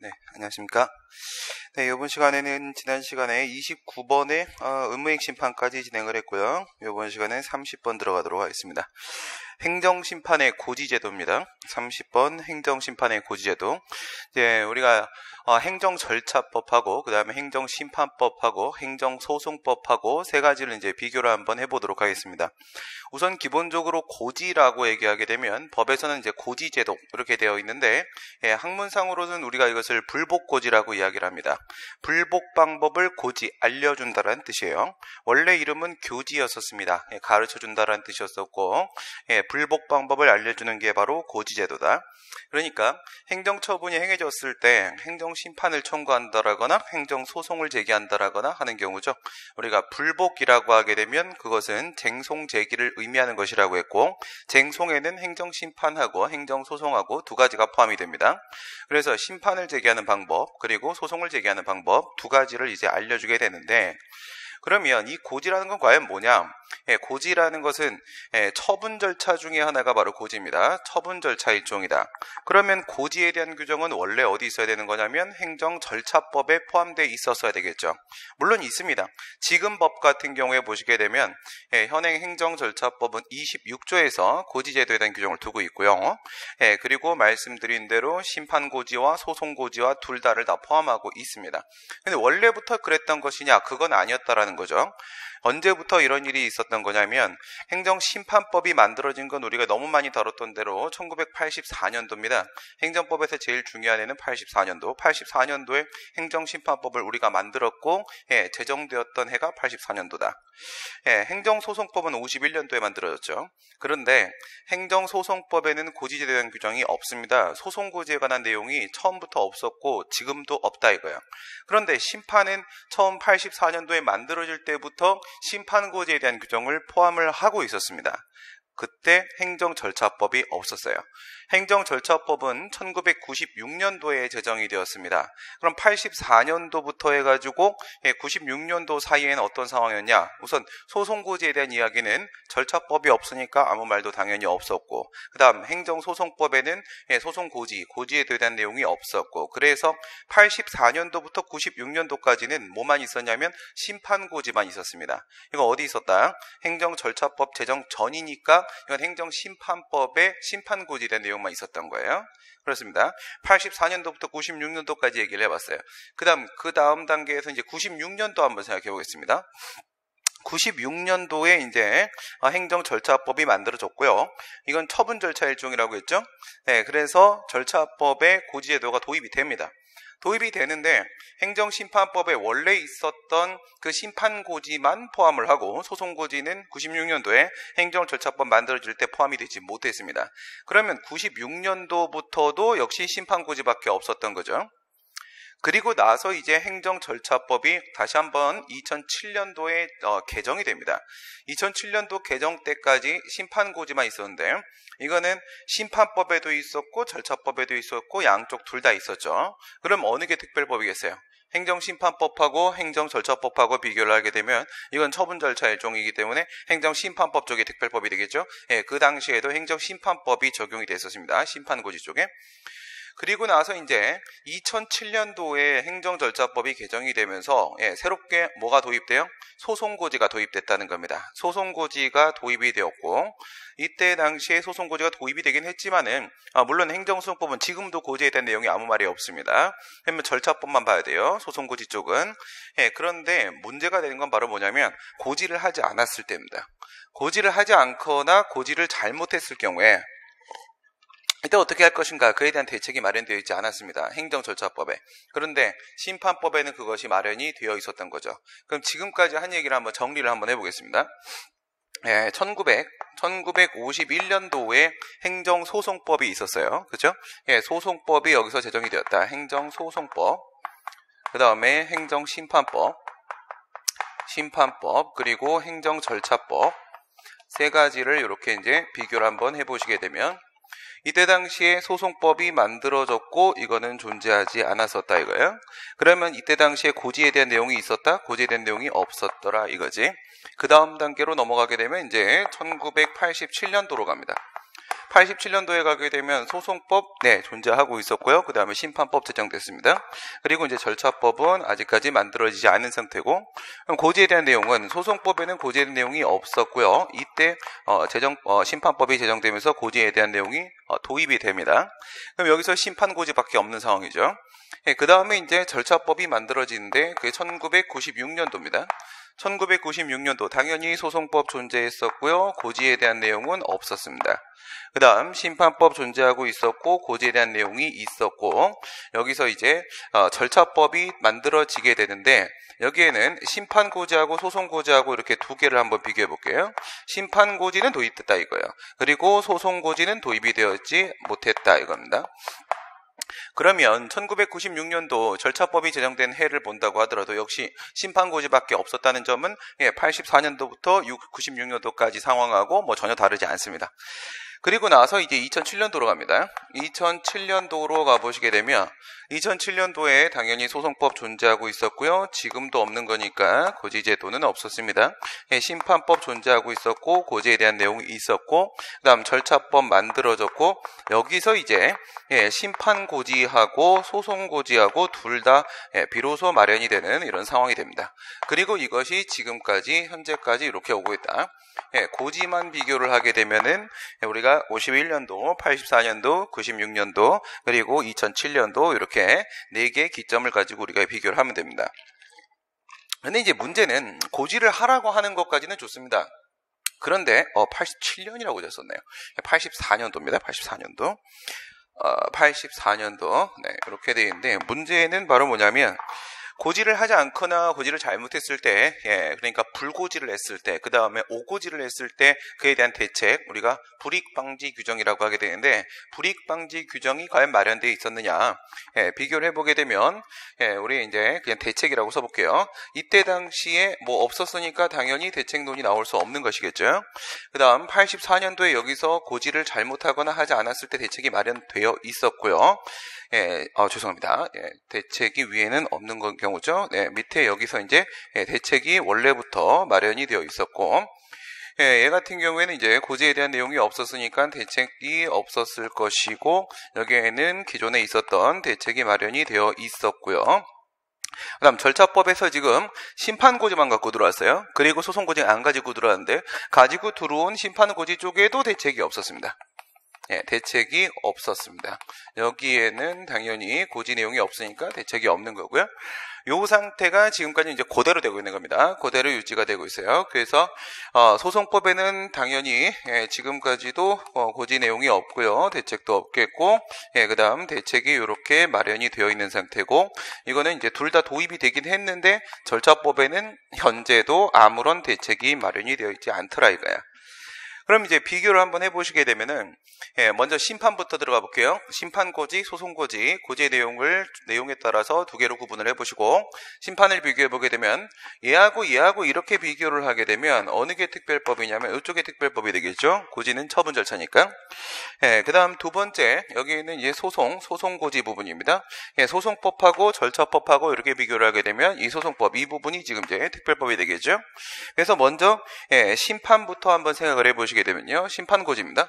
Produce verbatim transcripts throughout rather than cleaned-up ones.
네, 안녕하십니까. 네, 이번 시간에는 지난 시간에 이십구 번의 어, 의무행심판까지 진행을 했고요. 이번 시간에 삼십 번 들어가도록 하겠습니다. 행정심판의 고지제도입니다. 삼십 번 행정심판의 고지제도. 이제 우리가 어, 행정절차법하고 그 다음에 행정심판법하고 행정소송법하고 세 가지를 이제 비교를 한번 해보도록 하겠습니다. 우선 기본적으로 고지라고 얘기하게 되면 법에서는 이제 고지제도 이렇게 되어 있는데 예, 학문상으로는 우리가 이것을 불복고지라고 이야기를 합니다. 불복 방법을 고지, 알려준다라는 뜻이에요. 원래 이름은 교지였었습니다. 예, 가르쳐준다라는 뜻이었었고 예, 불복 방법을 알려주는 게 바로 고지제도다. 그러니까 행정처분이 행해졌을 때 행정심판을 청구한다라거나 행정소송을 제기한다라거나 하는 경우죠. 우리가 불복이라고 하게 되면 그것은 쟁송제기를 의미하는 것이라고 했고 쟁송에는 행정심판하고 행정소송하고 두 가지가 포함이 됩니다. 그래서 심판을 제기하는 방법 그리고 소송을 제기하는 방법 두 가지를 이제 알려주게 되는데 그러면 이 고지라는 건 과연 뭐냐? 예, 고지라는 것은 예, 처분 절차 중에 하나가 바로 고지입니다. 처분 절차 일종이다. 그러면 고지에 대한 규정은 원래 어디 있어야 되는 거냐면 행정절차법에 포함되어 있었어야 되겠죠. 물론 있습니다. 지금 법 같은 경우에 보시게 되면 예, 현행 행정절차법은 이십육 조에서 고지제도에 대한 규정을 두고 있고요. 예, 그리고 말씀드린 대로 심판고지와 소송고지와 둘 다를 다 포함하고 있습니다. 근데 원래부터 그랬던 것이냐? 그건 아니었다라는 거죠. 언제부터 이런 일이 있었던 거냐면 행정심판법이 만들어진 건 우리가 너무 많이 다뤘던 대로 천구백팔십사 년도입니다. 행정법에서 제일 중요한 해는 팔십사 년도. 팔십사 년도에 행정심판법을 우리가 만들었고 예, 제정되었던 해가 팔십사 년도다. 예, 행정소송법은 오십일 년도에 만들어졌죠. 그런데 행정소송법에는 고지제도에 대한 규정이 없습니다. 소송고지에 관한 내용이 처음부터 없었고 지금도 없다 이거예요. 그런데 심판은 처음 팔십사 년도에 만들어질 때부터 심판고지에 대한 규정을 포함을 하고 있었습니다. 그때 행정절차법이 없었어요. 행정절차법은 천구백구십육 년도에 제정이 되었습니다. 그럼 팔십사 년도부터 해가지고 구십육 년도 사이에는 어떤 상황이었냐? 우선 소송고지에 대한 이야기는 절차법이 없으니까 아무 말도 당연히 없었고 그 다음 행정소송법에는 소송고지, 고지에 대한 내용이 없었고 그래서 팔십사 년도부터 구십육 년도까지는 뭐만 있었냐면 심판고지만 있었습니다. 이거 어디 있었다? 행정절차법 제정 전이니까 이건 행정심판법의 심판고지에 대한 내용만 있었던 거예요. 그렇습니다. 팔십사 년도부터 구십육 년도까지 얘기를 해봤어요. 그 다음, 그 다음 단계에서 이제 구십육 년도 한번 생각해 보겠습니다. 구십육 년도에 이제 행정절차법이 만들어졌고요. 이건 처분 절차 일종이라고 했죠. 네, 그래서 절차법에 고지제도가 도입이 됩니다. 도입이 되는데 행정심판법에 원래 있었던 그 심판고지만 포함을 하고 소송고지는 구십육 년도에 행정절차법 만들어질 때 포함이 되지 못했습니다. 그러면 구십육 년도부터도 역시 심판고지밖에 없었던 거죠. 그리고 나서 이제 행정절차법이 다시 한번 이천칠 년도에 어, 개정이 됩니다. 이천칠 년도 개정 때까지 심판고지만 있었는데 이거는 심판법에도 있었고 절차법에도 있었고 양쪽 둘 다 있었죠. 그럼 어느 게 특별법이겠어요? 행정심판법하고 행정절차법하고 비교를 하게 되면 이건 처분절차 일종이기 때문에 행정심판법 쪽이 특별법이 되겠죠. 예, 그 당시에도 행정심판법이 적용이 됐었습니다. 심판고지 쪽에. 그리고 나서 이제 이천칠 년도에 행정절차법이 개정이 되면서 예, 새롭게 뭐가 도입돼요? 소송고지가 도입됐다는 겁니다. 소송고지가 도입이 되었고 이때 당시에 소송고지가 도입이 되긴 했지만은 아, 물론 행정소송법은 지금도 고지에 대한 내용이 아무 말이 없습니다. 그러면 절차법만 봐야 돼요. 소송고지 쪽은. 예, 그런데 문제가 되는 건 바로 뭐냐면 고지를 하지 않았을 때입니다. 고지를 하지 않거나 고지를 잘못했을 경우에 이때 어떻게 할 것인가 그에 대한 대책이 마련되어 있지 않았습니다. 행정절차법에. 그런데 심판법에는 그것이 마련이 되어 있었던 거죠. 그럼 지금까지 한 얘기를 한번 정리를 한번 해보겠습니다. 예, 천구백, 천구백오십일 년도에 행정소송법이 있었어요. 그죠? 예, 소송법이 여기서 제정이 되었다. 행정소송법. 그 다음에 행정심판법, 심판법, 그리고 행정절차법. 세 가지를 이렇게 이제 비교를 한번 해보시게 되면 이때 당시에 소송법이 만들어졌고 이거는 존재하지 않았었다 이거예요. 그러면 이때 당시에 고지에 대한 내용이 있었다? 고지에 대한 내용이 없었더라 이거지. 그 다음 단계로 넘어가게 되면 이제 천구백팔십칠 년도로 갑니다. 팔십칠 년도에 가게 되면 소송법 네 존재하고 있었고요. 그 다음에 심판법 제정됐습니다. 그리고 이제 절차법은 아직까지 만들어지지 않은 상태고, 그럼 고지에 대한 내용은 소송법에는 고지에 대한 내용이 없었고요. 이때 어, 제정 어, 심판법이 제정되면서 고지에 대한 내용이 어, 도입이 됩니다. 그럼 여기서 심판고지밖에 없는 상황이죠. 예, 그 다음에 이제 절차법이 만들어지는데 그게 천구백구십육 년도입니다. 천구백구십육 년도 당연히 소송법 존재했었고요. 고지에 대한 내용은 없었습니다. 그 다음 심판법 존재하고 있었고 고지에 대한 내용이 있었고, 여기서 이제 어, 절차법이 만들어지게 되는데 여기에는 심판고지하고 소송고지하고 이렇게 두 개를 한번 비교해 볼게요. 심판고지는 도입됐다 이거예요. 그리고 소송고지는 도입이 되었지 못했다 이겁니다. 그러면 천구백구십육 년도 절차법이 제정된 해를 본다고 하더라도 역시 심판고지밖에 없었다는 점은 팔십사 년도부터 구십육 년도까지 상황하고 뭐 전혀 다르지 않습니다. 그리고 나서 이제 이천칠 년도로 갑니다. 이천칠 년도로 가보시게 되면 이천칠 년도에 당연히 소송법 존재하고 있었고요. 지금도 없는 거니까 고지제도는 없었습니다. 예, 심판법 존재하고 있었고 고지에 대한 내용이 있었고, 그 다음 절차법 만들어졌고, 여기서 이제 예, 심판고지하고 소송고지하고 둘 다 예, 비로소 마련이 되는 이런 상황이 됩니다. 그리고 이것이 지금까지 현재까지 이렇게 오고 있다. 예, 고지만 비교를 하게 되면은 우리가 오십일 년도, 팔십사 년도, 구십육 년도, 그리고 이천칠 년도 이렇게 네 개의 기점을 가지고 우리가 비교를 하면 됩니다. 근데 이제 문제는 고지를 하라고 하는 것까지는 좋습니다. 그런데 어, 팔십칠 년이라고 적었네요. 팔십사 년도입니다. 팔십사 년도. 어, 팔십사 년도. 네, 이렇게 되어 있는데 문제는 바로 뭐냐면 고지를 하지 않거나 고지를 잘못했을 때, 예, 그러니까 불고지를 했을 때, 그 다음에 오고지를 했을 때 그에 대한 대책, 우리가 불이익방지 규정이라고 하게 되는데, 불이익방지 규정이 과연 마련되어 있었느냐, 예, 비교를 해보게 되면, 예, 우리 이제 그냥 대책이라고 써볼게요. 이때 당시에 뭐 없었으니까 당연히 대책론이 나올 수 없는 것이겠죠. 그 다음 팔십사 년도에 여기서 고지를 잘못하거나 하지 않았을 때 대책이 마련되어 있었고요. 예, 어, 죄송합니다. 예, 대책이 위에는 없는 경우죠. 네, 밑에 여기서 이제 예, 대책이 원래부터 마련이 되어 있었고, 예, 얘 같은 경우에는 이제 고지에 대한 내용이 없었으니까 대책이 없었을 것이고, 여기에는 기존에 있었던 대책이 마련이 되어 있었고요. 그 다음 절차법에서 지금 심판고지만 갖고 들어왔어요. 그리고 소송고지 안 가지고 들어왔는데, 가지고 들어온 심판고지 쪽에도 대책이 없었습니다. 예, 대책이 없었습니다. 여기에는 당연히 고지 내용이 없으니까 대책이 없는 거고요. 요 상태가 지금까지 이제 그대로 되고 있는 겁니다. 그대로 유지가 되고 있어요. 그래서 어, 소송법에는 당연히 예, 지금까지도 어, 고지 내용이 없고요. 대책도 없겠고, 예, 그다음 대책이 이렇게 마련이 되어 있는 상태고, 이거는 이제 둘 다 도입이 되긴 했는데 절차법에는 현재도 아무런 대책이 마련이 되어 있지 않더라 이거야. 그럼 이제 비교를 한번 해보시게 되면은, 예, 먼저 심판부터 들어가 볼게요. 심판고지, 소송고지, 고지의 내용을, 내용에 따라서 두 개로 구분을 해보시고, 심판을 비교해 보게 되면, 얘하고 얘하고 이렇게 비교를 하게 되면, 어느 게 특별법이냐면, 이쪽에 특별법이 되겠죠? 고지는 처분 절차니까. 예, 그 다음 두 번째, 여기는 이제 소송, 소송고지 부분입니다. 예, 소송법하고 절차법하고 이렇게 비교를 하게 되면, 이 소송법, 이 부분이 지금 이제 특별법이 되겠죠? 그래서 먼저, 예, 심판부터 한번 생각을 해보시죠. 보시게 되면요, 심판고지입니다.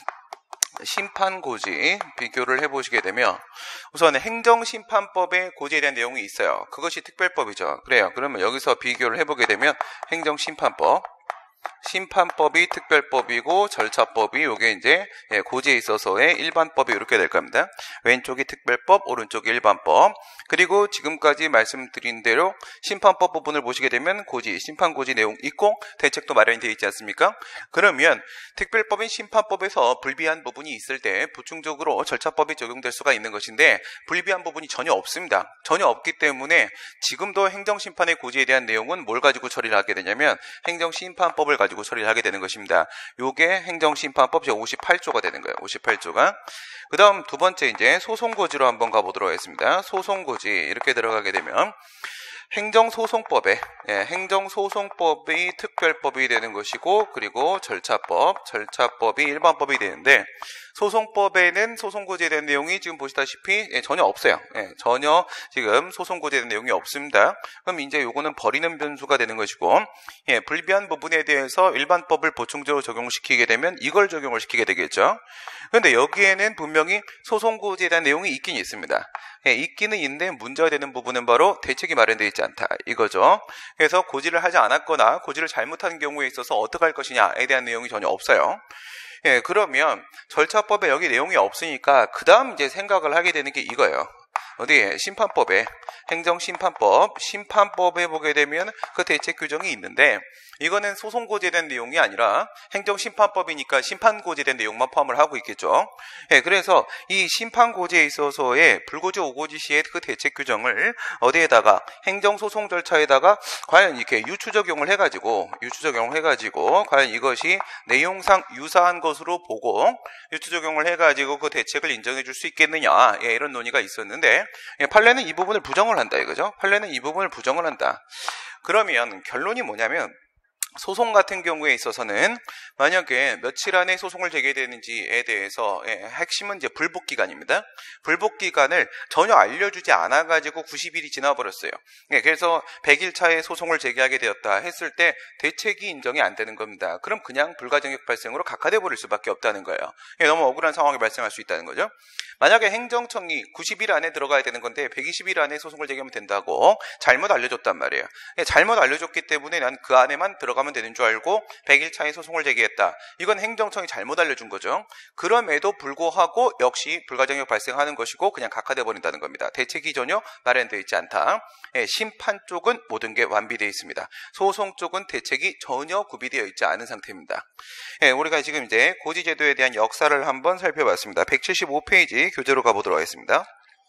심판고지 비교를 해보시게 되면 우선 행정심판법에 고지에 대한 내용이 있어요. 그것이 특별법이죠. 그래요. 그러면 여기서 비교를 해보게 되면 행정심판법, 심판법이 특별법이고 절차법이 요게 이제 고지에 있어서의 일반법이 이렇게 될 겁니다. 왼쪽이 특별법, 오른쪽이 일반법. 그리고 지금까지 말씀드린 대로 심판법 부분을 보시게 되면 고지, 심판고지 내용 있고 대책도 마련이 되어 있지 않습니까? 그러면 특별법인 심판법에서 불비한 부분이 있을 때 부충적으로 절차법이 적용될 수가 있는 것인데 불비한 부분이 전혀 없습니다. 전혀 없기 때문에 지금도 행정심판의 고지에 대한 내용은 뭘 가지고 처리를 하게 되냐면 행정심판법을 가지고 처리를 하게 되는 것입니다. 요게 행정심판법 오십팔 조가 되는 거예요. 오십팔 조가. 그 다음 두 번째 이제 소송고지로 한번 가보도록 하겠습니다. 소송고지 이렇게 들어가게 되면 행정소송법에 예, 행정소송법이 특별법이 되는 것이고, 그리고 절차법, 절차법이 일반법이 되는데 소송법에는 소송고지에 대한 내용이 지금 보시다시피 예, 전혀 없어요. 예, 전혀 지금 소송고지에 대한 내용이 없습니다. 그럼 이제 요거는 버리는 변수가 되는 것이고, 예, 불비한 부분에 대해서 일반법을 보충적으로 적용시키게 되면 이걸 적용을 시키게 되겠죠. 그런데 여기에는 분명히 소송고지에 대한 내용이 있긴 있습니다. 예, 있기는 있는데 문제가 되는 부분은 바로 대책이 마련되어 있지 않다 이거죠. 그래서 고지를 하지 않았거나 고지를 잘못한 경우에 있어서 어떻게 할 것이냐에 대한 내용이 전혀 없어요. 예, 그러면 절차법에 여기 내용이 없으니까 그 다음 이제 생각을 하게 되는 게 이거예요. 어디에? 심판법에, 행정심판법, 심판법에 보게 되면 그 대책 규정이 있는데, 이거는 소송고지에 대한 내용이 아니라 행정심판법이니까 심판고지에 대한 내용만 포함을 하고 있겠죠. 예, 그래서 이 심판고지에 있어서의 불고지 오고지 시의 그 대책 규정을 어디에다가 행정소송 절차에다가 과연 이렇게 유추적용을 해가지고 유추적용을 해가지고 과연 이것이 내용상 유사한 것으로 보고 유추적용을 해가지고 그 대책을 인정해 줄 수 있겠느냐, 예, 이런 논의가 있었는데, 예, 판례는 이 부분을 부정을 한다 이거죠. 판례는 이 부분을 부정을 한다. 그러면 결론이 뭐냐면, 소송 같은 경우에 있어서는 만약에 며칠 안에 소송을 제기되는지에 대해서, 예, 핵심은 이제 불복기간입니다. 불복기간을 전혀 알려주지 않아가지고 구십 일이 지나버렸어요. 예, 그래서 백 일 차에 소송을 제기하게 되었다 했을 때 대책이 인정이 안 되는 겁니다. 그럼 그냥 불가증역 발생으로 각하돼 버릴 수밖에 없다는 거예요. 예, 너무 억울한 상황이 발생할 수 있다는 거죠. 만약에 행정청이 구십 일 안에 들어가야 되는 건데 백이십 일 안에 소송을 제기하면 된다고 잘못 알려줬단 말이에요. 예, 잘못 알려줬기 때문에 난 그 안에만 들어가면 되는 줄 알고 백 일 차에 소송을 제기했다. 이건 행정청이 잘못 알려준 거죠. 그럼에도 불구하고 역시 불가증역 발생하는 것이고 그냥 각하돼 버린다는 겁니다. 대책이 전혀 마련되어 있지 않다. 예, 심판 쪽은 모든 게 완비되어 있습니다. 소송 쪽은 대책이 전혀 구비되어 있지 않은 상태입니다. 예, 우리가 지금 이제 고지제도에 대한 역사를 한번 살펴봤습니다. 백칠십오 페이지 교재로 가보도록 하겠습니다.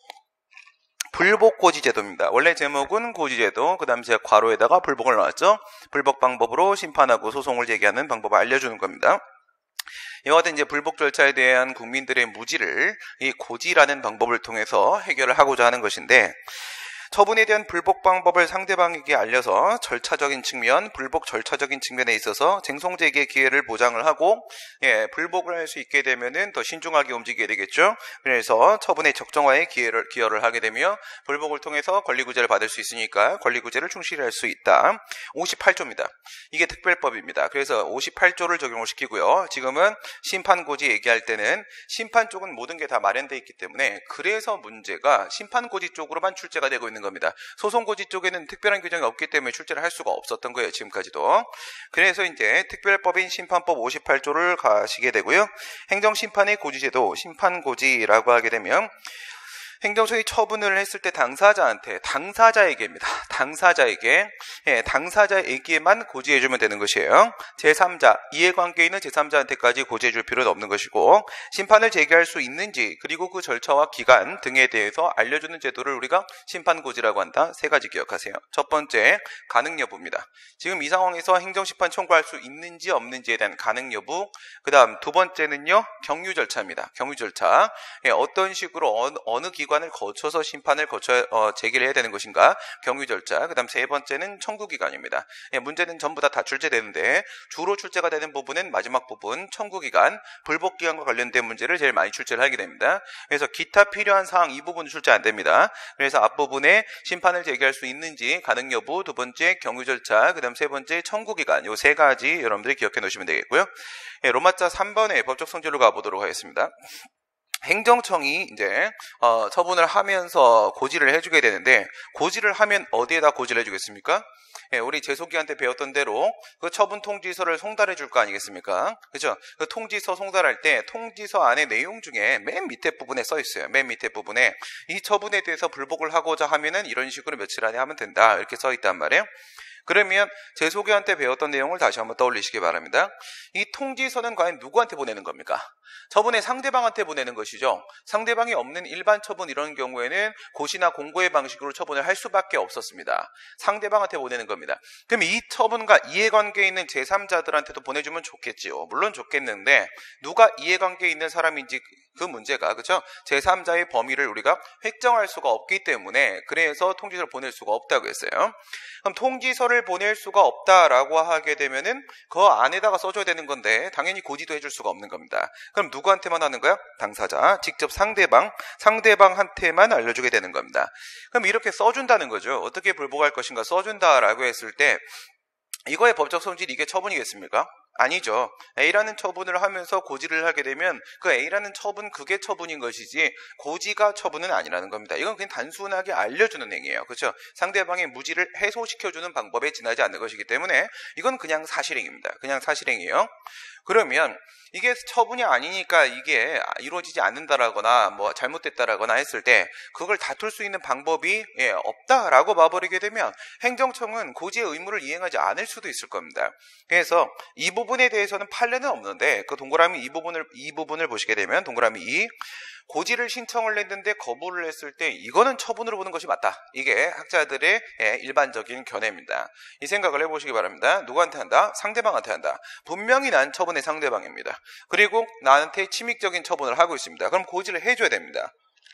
불복고지제도입니다. 원래 제목은 고지제도, 그 다음 제가 괄호에다가 불복을 넣었죠. 불복 방법으로 심판하고 소송을 제기하는 방법을 알려주는 겁니다. 이와 같은 이제 불복 절차에 대한 국민들의 무지를 이 고지라는 방법을 통해서 해결을 하고자 하는 것인데, 처분에 대한 불복 방법을 상대방에게 알려서 절차적인 측면, 불복 절차적인 측면에 있어서 쟁송 제기의 기회를 보장을 하고, 예, 불복을 할 수 있게 되면은 더 신중하게 움직이게 되겠죠. 그래서 처분의 적정화에 기회를 기여를 하게 되며 불복을 통해서 권리구제를 받을 수 있으니까 권리구제를 충실히 할 수 있다. 오십팔 조입니다. 이게 특별법입니다. 그래서 오십팔 조를 적용을 시키고요. 지금은 심판고지 얘기할 때는 심판 쪽은 모든 게 다 마련되어 있기 때문에 그래서 문제가 심판고지 쪽으로만 출제가 되고 있는 겁니다. 소송고지 쪽에는 특별한 규정이 없기 때문에 출제를 할 수가 없었던 거예요, 지금까지도. 그래서 이제 특별법인 심판법 오십팔 조를 가시게 되고요. 행정심판의 고지제도, 심판고지라고 하게 되면 행정청이 처분을 했을 때 당사자한테, 당사자에게입니다. 당사자에게, 예, 당사자에게만 고지해주면 되는 것이에요. 제삼자, 이해관계 있는 제삼자한테까지 고지해줄 필요는 없는 것이고, 심판을 제기할 수 있는지, 그리고 그 절차와 기간 등에 대해서 알려주는 제도를 우리가 심판고지라고 한다. 세 가지 기억하세요. 첫 번째, 가능 여부입니다. 지금 이 상황에서 행정심판 청구할 수 있는지 없는지에 대한 가능 여부. 그 다음 두 번째는요, 경유 절차입니다. 경유 절차. 예, 어떤 식으로 어느, 어느 기관 을 거쳐서 심판을 거쳐 어, 제기를 해야 되는 것인가, 경유 절차. 그 다음 세 번째는 청구기간입니다. 예, 문제는 전부 다 다 출제되는데 주로 출제가 되는 부분은 마지막 부분 청구기간, 불복기간과 관련된 문제를 제일 많이 출제를 하게 됩니다. 그래서 기타 필요한 사항 이 부분은 출제 안 됩니다. 그래서 앞부분에 심판을 제기할 수 있는지, 가능 여부, 두 번째 경유 절차, 그 다음 세 번째 청구기간, 요 세 가지 여러분들이 기억해 놓으시면 되겠고요. 예, 로마자 삼 번에 법적 성질로 가보도록 하겠습니다. 행정청이 이제 어, 처분을 하면서 고지를 해주게 되는데, 고지를 하면 어디에다 고지를 해주겠습니까? 예, 우리 재소기한테 배웠던 대로 그 처분 통지서를 송달해 줄 거 아니겠습니까? 그죠? 그 통지서 송달할 때 통지서 안에 내용 중에 맨 밑에 부분에 써 있어요. 맨 밑에 부분에 이 처분에 대해서 불복을 하고자 하면은 이런 식으로 며칠 안에 하면 된다, 이렇게 써 있단 말이에요. 그러면 재소기한테 배웠던 내용을 다시 한번 떠올리시기 바랍니다. 이 통지서는 과연 누구한테 보내는 겁니까? 처분의 상대방한테 보내는 것이죠. 상대방이 없는 일반 처분 이런 경우에는 고시나 공고의 방식으로 처분을 할 수밖에 없었습니다. 상대방한테 보내는 겁니다. 그럼 이 처분과 이해관계에 있는 제삼자들한테도 보내주면 좋겠지요. 물론 좋겠는데 누가 이해관계에 있는 사람인지 그 문제가, 그렇죠? 제삼자의 범위를 우리가 획정할 수가 없기 때문에 그래서 통지서를 보낼 수가 없다고 했어요. 그럼 통지서를 보낼 수가 없다라고 하게 되면은 그 안에다가 써줘야 되는 건데 당연히 고지도 해줄 수가 없는 겁니다. 그럼 그럼 누구한테만 하는 거야? 당사자, 직접 상대방, 상대방한테만 알려주게 되는 겁니다. 그럼 이렇게 써준다는 거죠. 어떻게 불복할 것인가 써준다라고 했을 때 이거의 법적 성질이 이게 처분이겠습니까? 아니죠. A라는 처분을 하면서 고지를 하게 되면 그 A라는 처분 그게 처분인 것이지 고지가 처분은 아니라는 겁니다. 이건 그냥 단순하게 알려주는 행위예요. 그렇죠? 상대방의 무지를 해소시켜주는 방법에 지나지 않는 것이기 때문에 이건 그냥 사실행위입니다. 그냥 사실행위예요. 그러면 이게 처분이 아니니까 이게 이루어지지 않는다라거나 뭐 잘못됐다라거나 했을 때 그걸 다툴 수 있는 방법이 예, 없다라고 봐버리게 되면 행정청은 고지의 의무를 이행하지 않을 수도 있을 겁니다. 그래서 이 부분에 대해서는 판례는 없는데 그 동그라미 이 부분을 이 부분을 보시게 되면 동그라미 이 고지를 신청을 했는데 거부를 했을 때 이거는 처분으로 보는 것이 맞다. 이게 학자들의 예, 일반적인 견해입니다. 이 생각을 해보시기 바랍니다. 누구한테 한다? 상대방한테 한다. 분명히 난 처분의 상대방입니다. 그리고 나한테 침익적인 처분을 하고 있습니다. 그럼 고지를 해줘야 됩니다.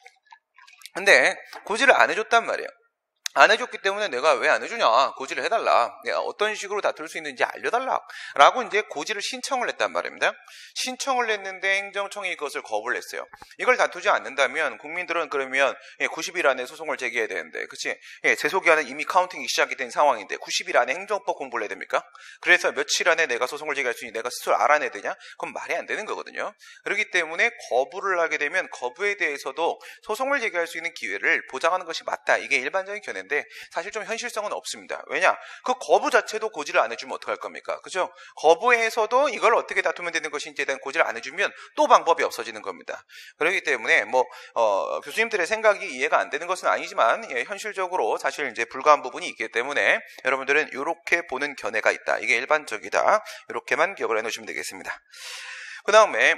근데 고지를 안 해줬단 말이에요. 안 해줬기 때문에 내가 왜 안 해주냐 고지를 해달라 어떤 식으로 다툴 수 있는지 알려달라 라고 이제 고지를 신청을 했단 말입니다. 신청을 했는데 행정청이 그것을 거부를 했어요. 이걸 다투지 않는다면 국민들은 그러면 구십 일 안에 소송을 제기해야 되는데 그치? 제소기한은 이미 카운팅이 시작이 된 상황인데 구십 일 안에 행정법 공부를 해야 됩니까? 그래서 며칠 안에 내가 소송을 제기할 수 있니 내가 스스로 알아내야 되냐? 그건 말이 안 되는 거거든요. 그렇기 때문에 거부를 하게 되면 거부에 대해서도 소송을 제기할 수 있는 기회를 보장하는 것이 맞다. 이게 일반적인 견해 인데 사실 좀 현실성은 없습니다. 왜냐? 그 거부 자체도 고지를 안 해주면 어떡할 겁니까? 그죠? 거부해서도 이걸 어떻게 다투면 되는 것인지에 대한 고지를 안 해주면 또 방법이 없어지는 겁니다. 그렇기 때문에 뭐 어, 교수님들의 생각이 이해가 안 되는 것은 아니지만 예, 현실적으로 사실 이제 불가한 부분이 있기 때문에 여러분들은 이렇게 보는 견해가 있다. 이게 일반적이다. 이렇게만 기억을 해놓으시면 되겠습니다. 그 다음에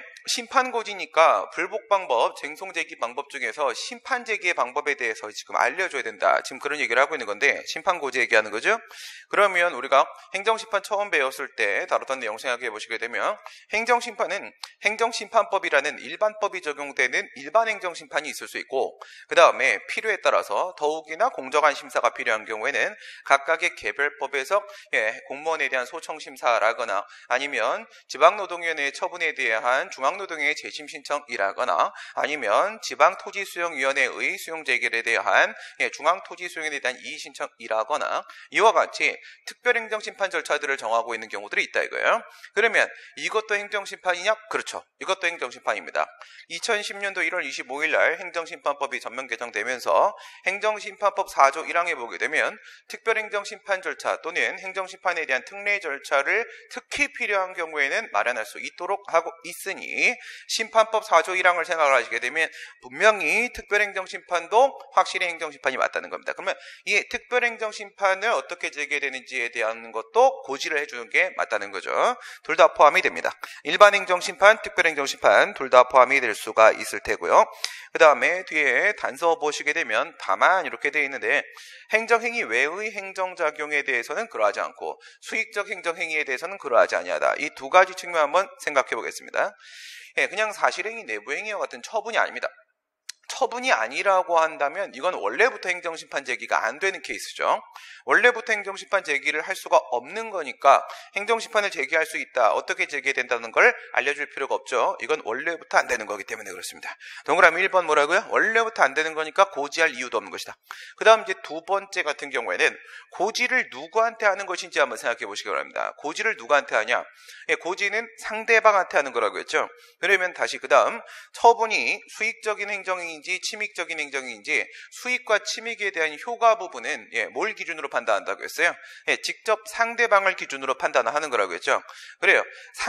심판고지니까 불복 방법, 쟁송제기 방법 중에서 심판제기의 방법에 대해서 지금 알려줘야 된다. 지금 그런 얘기를 하고 있는 건데 심판고지 얘기하는 거죠. 그러면 우리가 행정심판 처음 배웠을 때 다뤘던 내용 생각해 보시게 되면 행정심판은 행정심판법이라는 일반법이 적용되는 일반 행정심판이 있을 수 있고 그 다음에 필요에 따라서 더욱이나 공정한 심사가 필요한 경우에는 각각의 개별법에서 예, 공무원에 대한 소청심사라거나 아니면 지방노동위원회의 처분에 대한 중앙노동위의 재심 신청이라거나 아니면 지방토지수용위원회의 수용재결에 대한 예, 중앙토지수용에 대한 이의 신청이라거나 이와 같이 특별행정심판 절차들을 정하고 있는 경우들이 있다 이거예요. 그러면 이것도 행정심판이냐? 그렇죠. 이것도 행정심판입니다. 이천십 년도 일월 이십오일 날 행정심판법이 전면 개정되면서 행정심판법 사조 일 항에 보게 되면 특별행정심판 절차 또는 행정심판에 대한 특례 절차를 특히 필요한 경우에는 마련할 수 있도록 하고 있으니 심판법 사조 일 항을 생각을 하시게 되면 분명히 특별행정심판도 확실히 행정심판이 맞다는 겁니다. 그러면 이 특별행정심판을 어떻게 제기되는지에 대한 것도 고지를 해주는 게 맞다는 거죠. 둘 다 포함이 됩니다. 일반행정심판, 특별행정심판 둘 다 포함이 될 수가 있을 테고요. 그 다음에 뒤에 단서 보시게 되면 다만 이렇게 되어 있는데 행정행위 외의 행정작용에 대해서는 그러하지 않고 수익적 행정행위에 대해서는 그러하지 아니하다. 이 두 가지 측면 한번 생각해 보겠습니다. 예, 그냥 사실행위 내부행위와 같은 처분이 아닙니다. 처분이 아니라고 한다면 이건 원래부터 행정심판 제기가 안 되는 케이스죠. 원래부터 행정심판 제기를 할 수가 없는 거니까 행정심판을 제기할 수 있다. 어떻게 제기된다는 걸 알려줄 필요가 없죠. 이건 원래부터 안 되는 거기 때문에 그렇습니다. 동그라미 일 번 뭐라고요? 원래부터 안 되는 거니까 고지할 이유도 없는 것이다. 그 다음 이제 두 번째 같은 경우에는 고지를 누구한테 하는 것인지 한번 생각해 보시기 바랍니다. 고지를 누구한테 하냐? 예, 고지는 상대방한테 하는 거라고 했죠. 그러면 다시 그 다음 처분이 수익적인 행정이 인지 침익적인 행정인지 수익과 침익에 대한 효과 부분은 예, 뭘 기준으로 판단한다고 했어요? 예, 직접 상대방을 기준으로 판단하는 거라고 했죠. 그래요.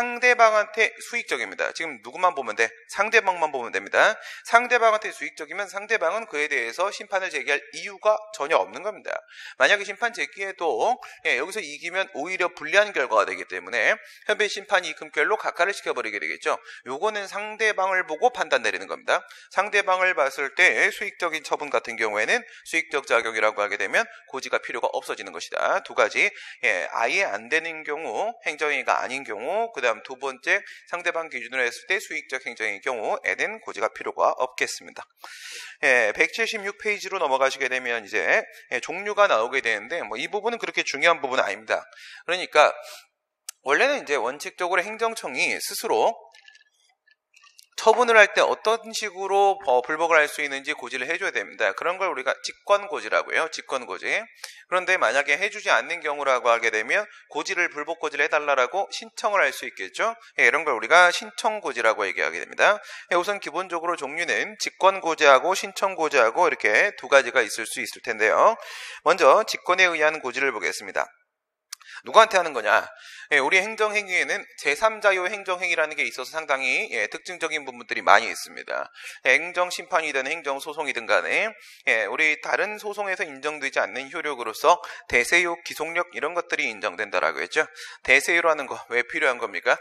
상대방한테 수익적입니다. 지금 누구만 보면 돼? 상대방만 보면 됩니다. 상대방한테 수익적이면 상대방은 그에 대해서 심판을 제기할 이유가 전혀 없는 겁니다. 만약에 심판 제기해도 예, 여기서 이기면 오히려 불리한 결과가 되기 때문에 협의 심판 이익금결로 각하를 시켜버리게 되겠죠. 요거는 상대방을 보고 판단 내리는 겁니다. 상대방을 봤을 때 수익적인 처분 같은 경우에는 수익적 작용이라고 하게 되면 고지가 필요가 없어지는 것이다. 두 가지 예, 아예 안 되는 경우 행정행위가 아닌 경우 그 다음 두 번째 상대방 기준으로 했을 때 수익적 행정의 경우에는 고지가 필요가 없겠습니다. 예, 백칠십육 페이지로 넘어가시게 되면 이제 예, 종류가 나오게 되는데 뭐 이 부분은 그렇게 중요한 부분은 아닙니다. 그러니까 원래는 이제 원칙적으로 행정청이 스스로 처분을 할 때 어떤 식으로 불복을 할 수 있는지 고지를 해줘야 됩니다. 그런 걸 우리가 직권고지라고 해요. 직권고지. 그런데 만약에 해주지 않는 경우라고 하게 되면 고지를 불복 고지를 해달라고 신청을 할 수 있겠죠. 예, 이런 걸 우리가 신청고지라고 얘기하게 됩니다. 예, 우선 기본적으로 종류는 직권고지하고 신청고지하고 이렇게 두 가지가 있을 수 있을 텐데요. 먼저 직권에 의한 고지를 보겠습니다. 누구한테 하는 거냐? 예, 우리 행정행위에는 제삼자요 행정행위라는 게 있어서 상당히 예, 특징적인 부분들이 많이 있습니다. 예, 행정심판이든 행정소송이든 간에 예, 우리 다른 소송에서 인정되지 않는 효력으로서 대세효, 기속력 이런 것들이 인정된다라고 했죠. 대세효라는 거 왜 필요한 겁니까?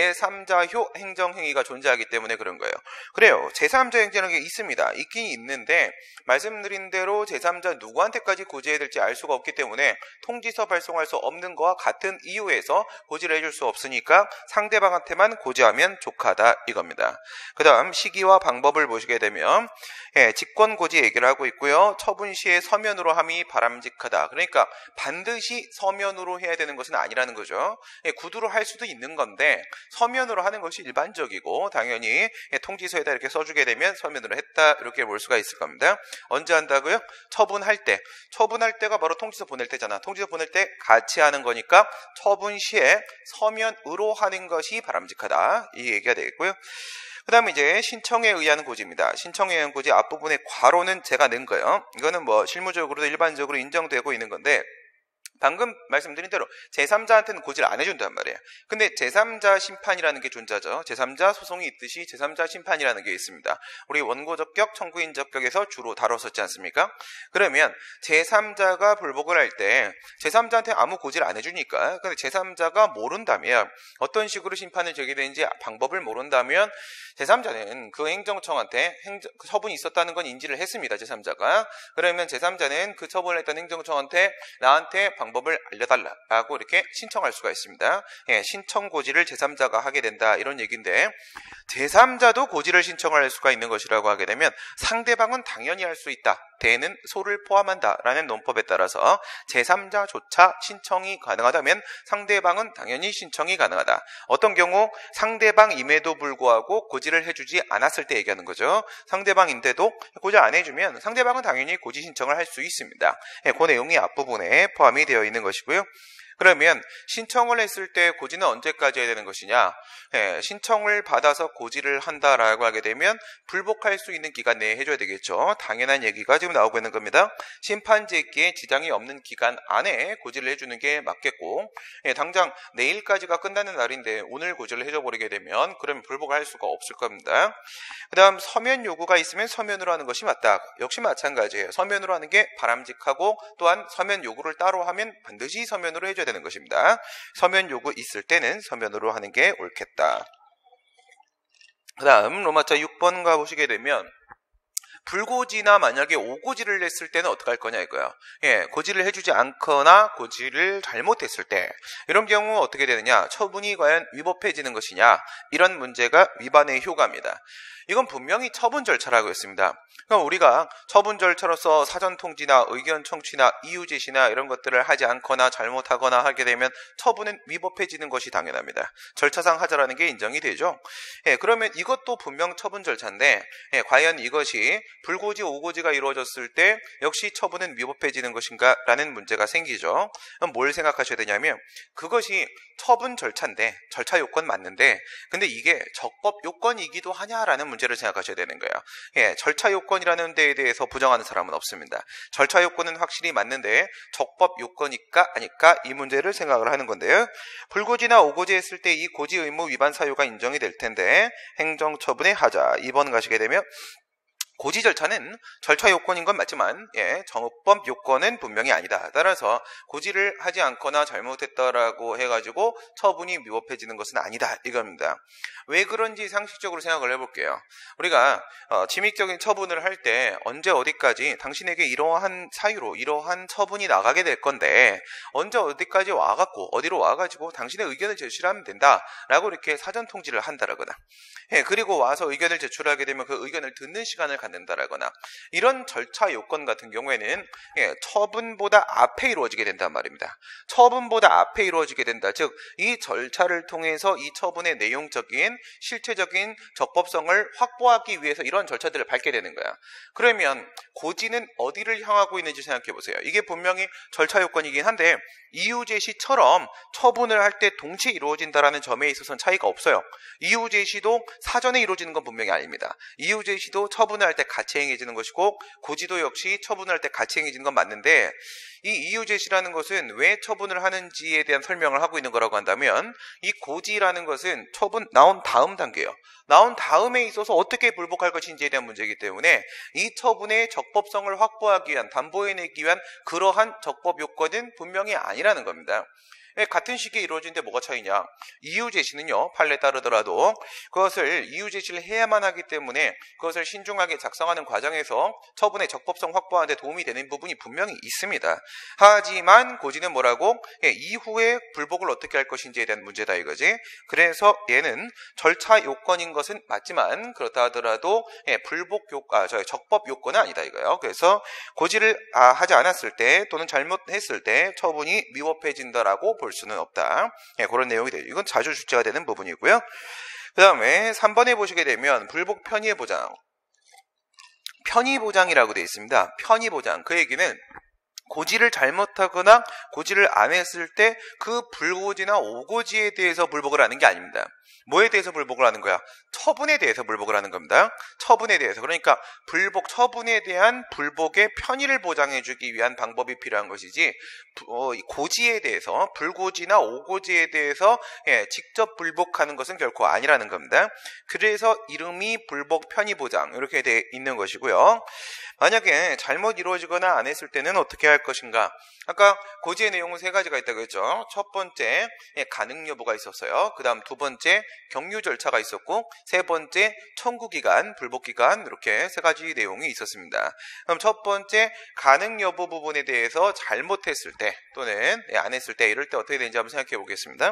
제삼자효 행정행위가 존재하기 때문에 그런 거예요. 그래요. 제삼자 행정행위가 있습니다. 있긴 있는데 말씀드린 대로 제삼자 누구한테까지 고지해야 될지 알 수가 없기 때문에 통지서 발송할 수 없는 거와 같은 이유에서 고지를 해줄 수 없으니까 상대방한테만 고지하면 족하다 이겁니다. 그 다음 시기와 방법을 보시게 되면 예, 직권고지 얘기를 하고 있고요. 처분 시에 서면으로 함이 바람직하다. 그러니까 반드시 서면으로 해야 되는 것은 아니라는 거죠. 예, 구두로 할 수도 있는 건데 서면으로 하는 것이 일반적이고 당연히 예, 통지서에다 이렇게 써주게 되면 서면으로 했다 이렇게 볼 수가 있을 겁니다. 언제 한다고요? 처분할 때. 처분할 때가 바로 통지서 보낼 때잖아. 통지서 보낼 때 같이 하는 거니까 처분 시에 서면으로 하는 것이 바람직하다 이 얘기가 되겠고요. 그 다음에 이제 신청에 의한 고지입니다. 신청에 의한 고지 앞부분에 괄호는 제가 낸 거예요. 이거는 뭐 실무적으로도 일반적으로 인정되고 있는 건데 방금 말씀드린 대로 제삼자한테는 고지를 안 해준단 말이에요. 근데 제삼자 심판이라는 게 존재하죠. 제삼자 소송이 있듯이 제삼자 심판이라는 게 있습니다. 우리 원고적격, 청구인적격에서 주로 다뤘었지 않습니까? 그러면 제삼자가 불복을 할 때 제삼자한테 아무 고지를 안 해주니까 근데 제삼자가 모른다면 어떤 식으로 심판을 제기되는지 방법을 모른다면 제삼자는 그 행정청한테 행정, 처분이 있었다는 건 인지를 했습니다. 제삼자가. 그러면 제삼자는 그 처분을 했던 행정청한테 나한테 방법을 알려달라고 이렇게 신청할 수가 있습니다. 예, 신청 고지를 제삼자가 하게 된다 이런 얘기인데 제삼자도 고지를 신청할 수가 있는 것이라고 하게 되면 상대방은 당연히 할 수 있다. 대는 소를 포함한다 라는 논법에 따라서 제삼자조차 신청이 가능하다면 상대방은 당연히 신청이 가능하다. 어떤 경우 상대방임에도 불구하고 고지를 해주지 않았을 때 얘기하는 거죠. 상대방인데도 고지 안 해주면 상대방은 당연히 고지 신청을 할 수 있습니다. 예, 그 내용이 앞부분에 포함이 되어 있는 것이고요. 그러면 신청을 했을 때 고지는 언제까지 해야 되는 것이냐? 예, 신청을 받아서 고지를 한다라고 하게 되면 불복할 수 있는 기간 내에 해줘야 되겠죠. 당연한 얘기가 지금 나오고 있는 겁니다. 심판 제기에 지장이 없는 기간 안에 고지를 해주는 게 맞겠고 예, 당장 내일까지가 끝나는 날인데 오늘 고지를 해줘버리게 되면 그러면 불복할 수가 없을 겁니다. 그 다음 서면 요구가 있으면 서면으로 하는 것이 맞다. 역시 마찬가지예요. 서면으로 하는 게 바람직하고 또한 서면 요구를 따로 하면 반드시 서면으로 해줘야 되는 것입니다. 서면 요구 있을 때는 서면으로 하는 게 옳겠다. 그 다음 로마자 육 번 가보시게 되면 불고지나 만약에 오고지를 냈을 때는 어떻게 할 거냐 이거야. 예, 고지를 해주지 않거나 고지를 잘못했을 때 이런 경우 어떻게 되느냐? 처분이 과연 위법해지는 것이냐? 이런 문제가 위반의 효과입니다. 이건 분명히 처분 절차라고 했습니다. 그럼 우리가 처분 절차로서 사전 통지나 의견 청취나 이유 제시나 이런 것들을 하지 않거나 잘못하거나 하게 되면 처분은 위법해지는 것이 당연합니다. 절차상 하자라는 게 인정이 되죠. 예, 그러면 이것도 분명 처분 절차인데 예, 과연 이것이 불고지, 오고지가 이루어졌을 때 역시 처분은 위법해지는 것인가 라는 문제가 생기죠. 그럼 뭘 생각하셔야 되냐면 그것이 처분 절차인데 절차 요건 맞는데 근데 이게 적법 요건이기도 하냐라는 문제를 생각하셔야 되는 거예요. 예, 절차 요건이라는 데에 대해서 부정하는 사람은 없습니다. 절차 요건은 확실히 맞는데 적법 요건일까 아닐까 이 문제를 생각을 하는 건데요. 불고지나 오고지 했을 때 이 고지 의무 위반 사유가 인정이 될 텐데 행정처분의 하자 이 번 가시게 되면 고지 절차는 절차 요건인 건 맞지만 예, 정법 요건은 분명히 아니다. 따라서 고지를 하지 않거나 잘못했다라고 해가지고 처분이 위법해지는 것은 아니다 이겁니다. 왜 그런지 상식적으로 생각을 해볼게요. 우리가 어, 침입적인 처분을 할 때 언제 어디까지 당신에게 이러한 사유로 이러한 처분이 나가게 될 건데 언제 어디까지 와갖고 어디로 와가지고 당신의 의견을 제출하면 된다라고 이렇게 사전 통지를 한다라거나 예, 그리고 와서 의견을 제출하게 되면 그 의견을 듣는 시간을 갖는다라거나 이런 절차 요건 같은 경우에는 예, 처분보다 앞에 이루어지게 된단 말입니다. 처분보다 앞에 이루어지게 된다. 즉, 이 절차를 통해서 이 처분의 내용적인 실체적인 적법성을 확보하기 위해서 이런 절차들을 밟게 되는 거야. 그러면 고지는 어디를 향하고 있는지 생각해 보세요. 이게 분명히 절차 요건이긴 한데 이유 제시처럼 처분을 할 때 동시에 이루어진다라는 점에 있어서는 차이가 없어요. 이유 제시도 사전에 이루어지는 건 분명히 아닙니다. 이유 제시도 처분을 할 때 같이 행해지는 것이고 고지도 역시 처분을 할 때 같이 행해지는 건 맞는데 이 이유 제시라는 것은 왜 처분을 하는지에 대한 설명을 하고 있는 거라고 한다면 이 고지라는 것은 처분 나온 다음 단계예요. 나온 다음에 있어서 어떻게 불복할 것인지에 대한 문제이기 때문에 이 처분의 적법성을 확보하기 위한 담보해내기 위한 그러한 적법 요건은 분명히 아니라는 겁니다. 같은 시기에 이루어지는데 뭐가 차이냐? 이유 제시는요, 판례에 따르더라도 그것을 이유 제시를 해야만 하기 때문에 그것을 신중하게 작성하는 과정에서 처분의 적법성 확보하는 데 도움이 되는 부분이 분명히 있습니다. 하지만 고지는 뭐라고? 예, 이후에 불복을 어떻게 할 것인지에 대한 문제다 이거지. 그래서 얘는 절차 요건인 것은 맞지만 그렇다 하더라도 예, 불복 요, 아, 저 적법 요건은 아니다 이거예요. 그래서 고지를 아, 하지 않았을 때 또는 잘못했을 때 처분이 미흡해진다라고 볼 수는 없다. 예, 그런 내용이 되죠. 이건 자주 출제가 되는 부분이고요. 그 다음에 삼 번에 보시게 되면 불복 편의 보장. 편의 보장이라고 되어 있습니다. 편의 보장. 그 얘기는 고지를 잘못하거나 고지를 안 했을 때 그 불고지나 오고지에 대해서 불복을 하는 게 아닙니다. 뭐에 대해서 불복을 하는 거야? 처분에 대해서 불복을 하는 겁니다. 처분에 대해서. 그러니까 불복, 처분에 대한 불복의 편의를 보장해주기 위한 방법이 필요한 것이지 어, 고지에 대해서, 불고지나 오고지에 대해서 예, 직접 불복하는 것은 결코 아니라는 겁니다. 그래서 이름이 불복 편의 보장 이렇게 되어 있는 것이고요. 만약에 잘못 이루어지거나 안 했을 때는 어떻게 할 것인가? 아까 고지의 내용은 세 가지가 있다고 했죠. 첫 번째 예, 가능 여부가 있었어요. 그 다음 두 번째 경유 절차가 있었고 세 번째 청구기간, 불복기간 이렇게 세 가지 내용이 있었습니다. 그럼 첫 번째 가능 여부 부분에 대해서 잘못했을 때 또는 예, 안 했을 때 이럴 때 어떻게 되는지 한번 생각해 보겠습니다.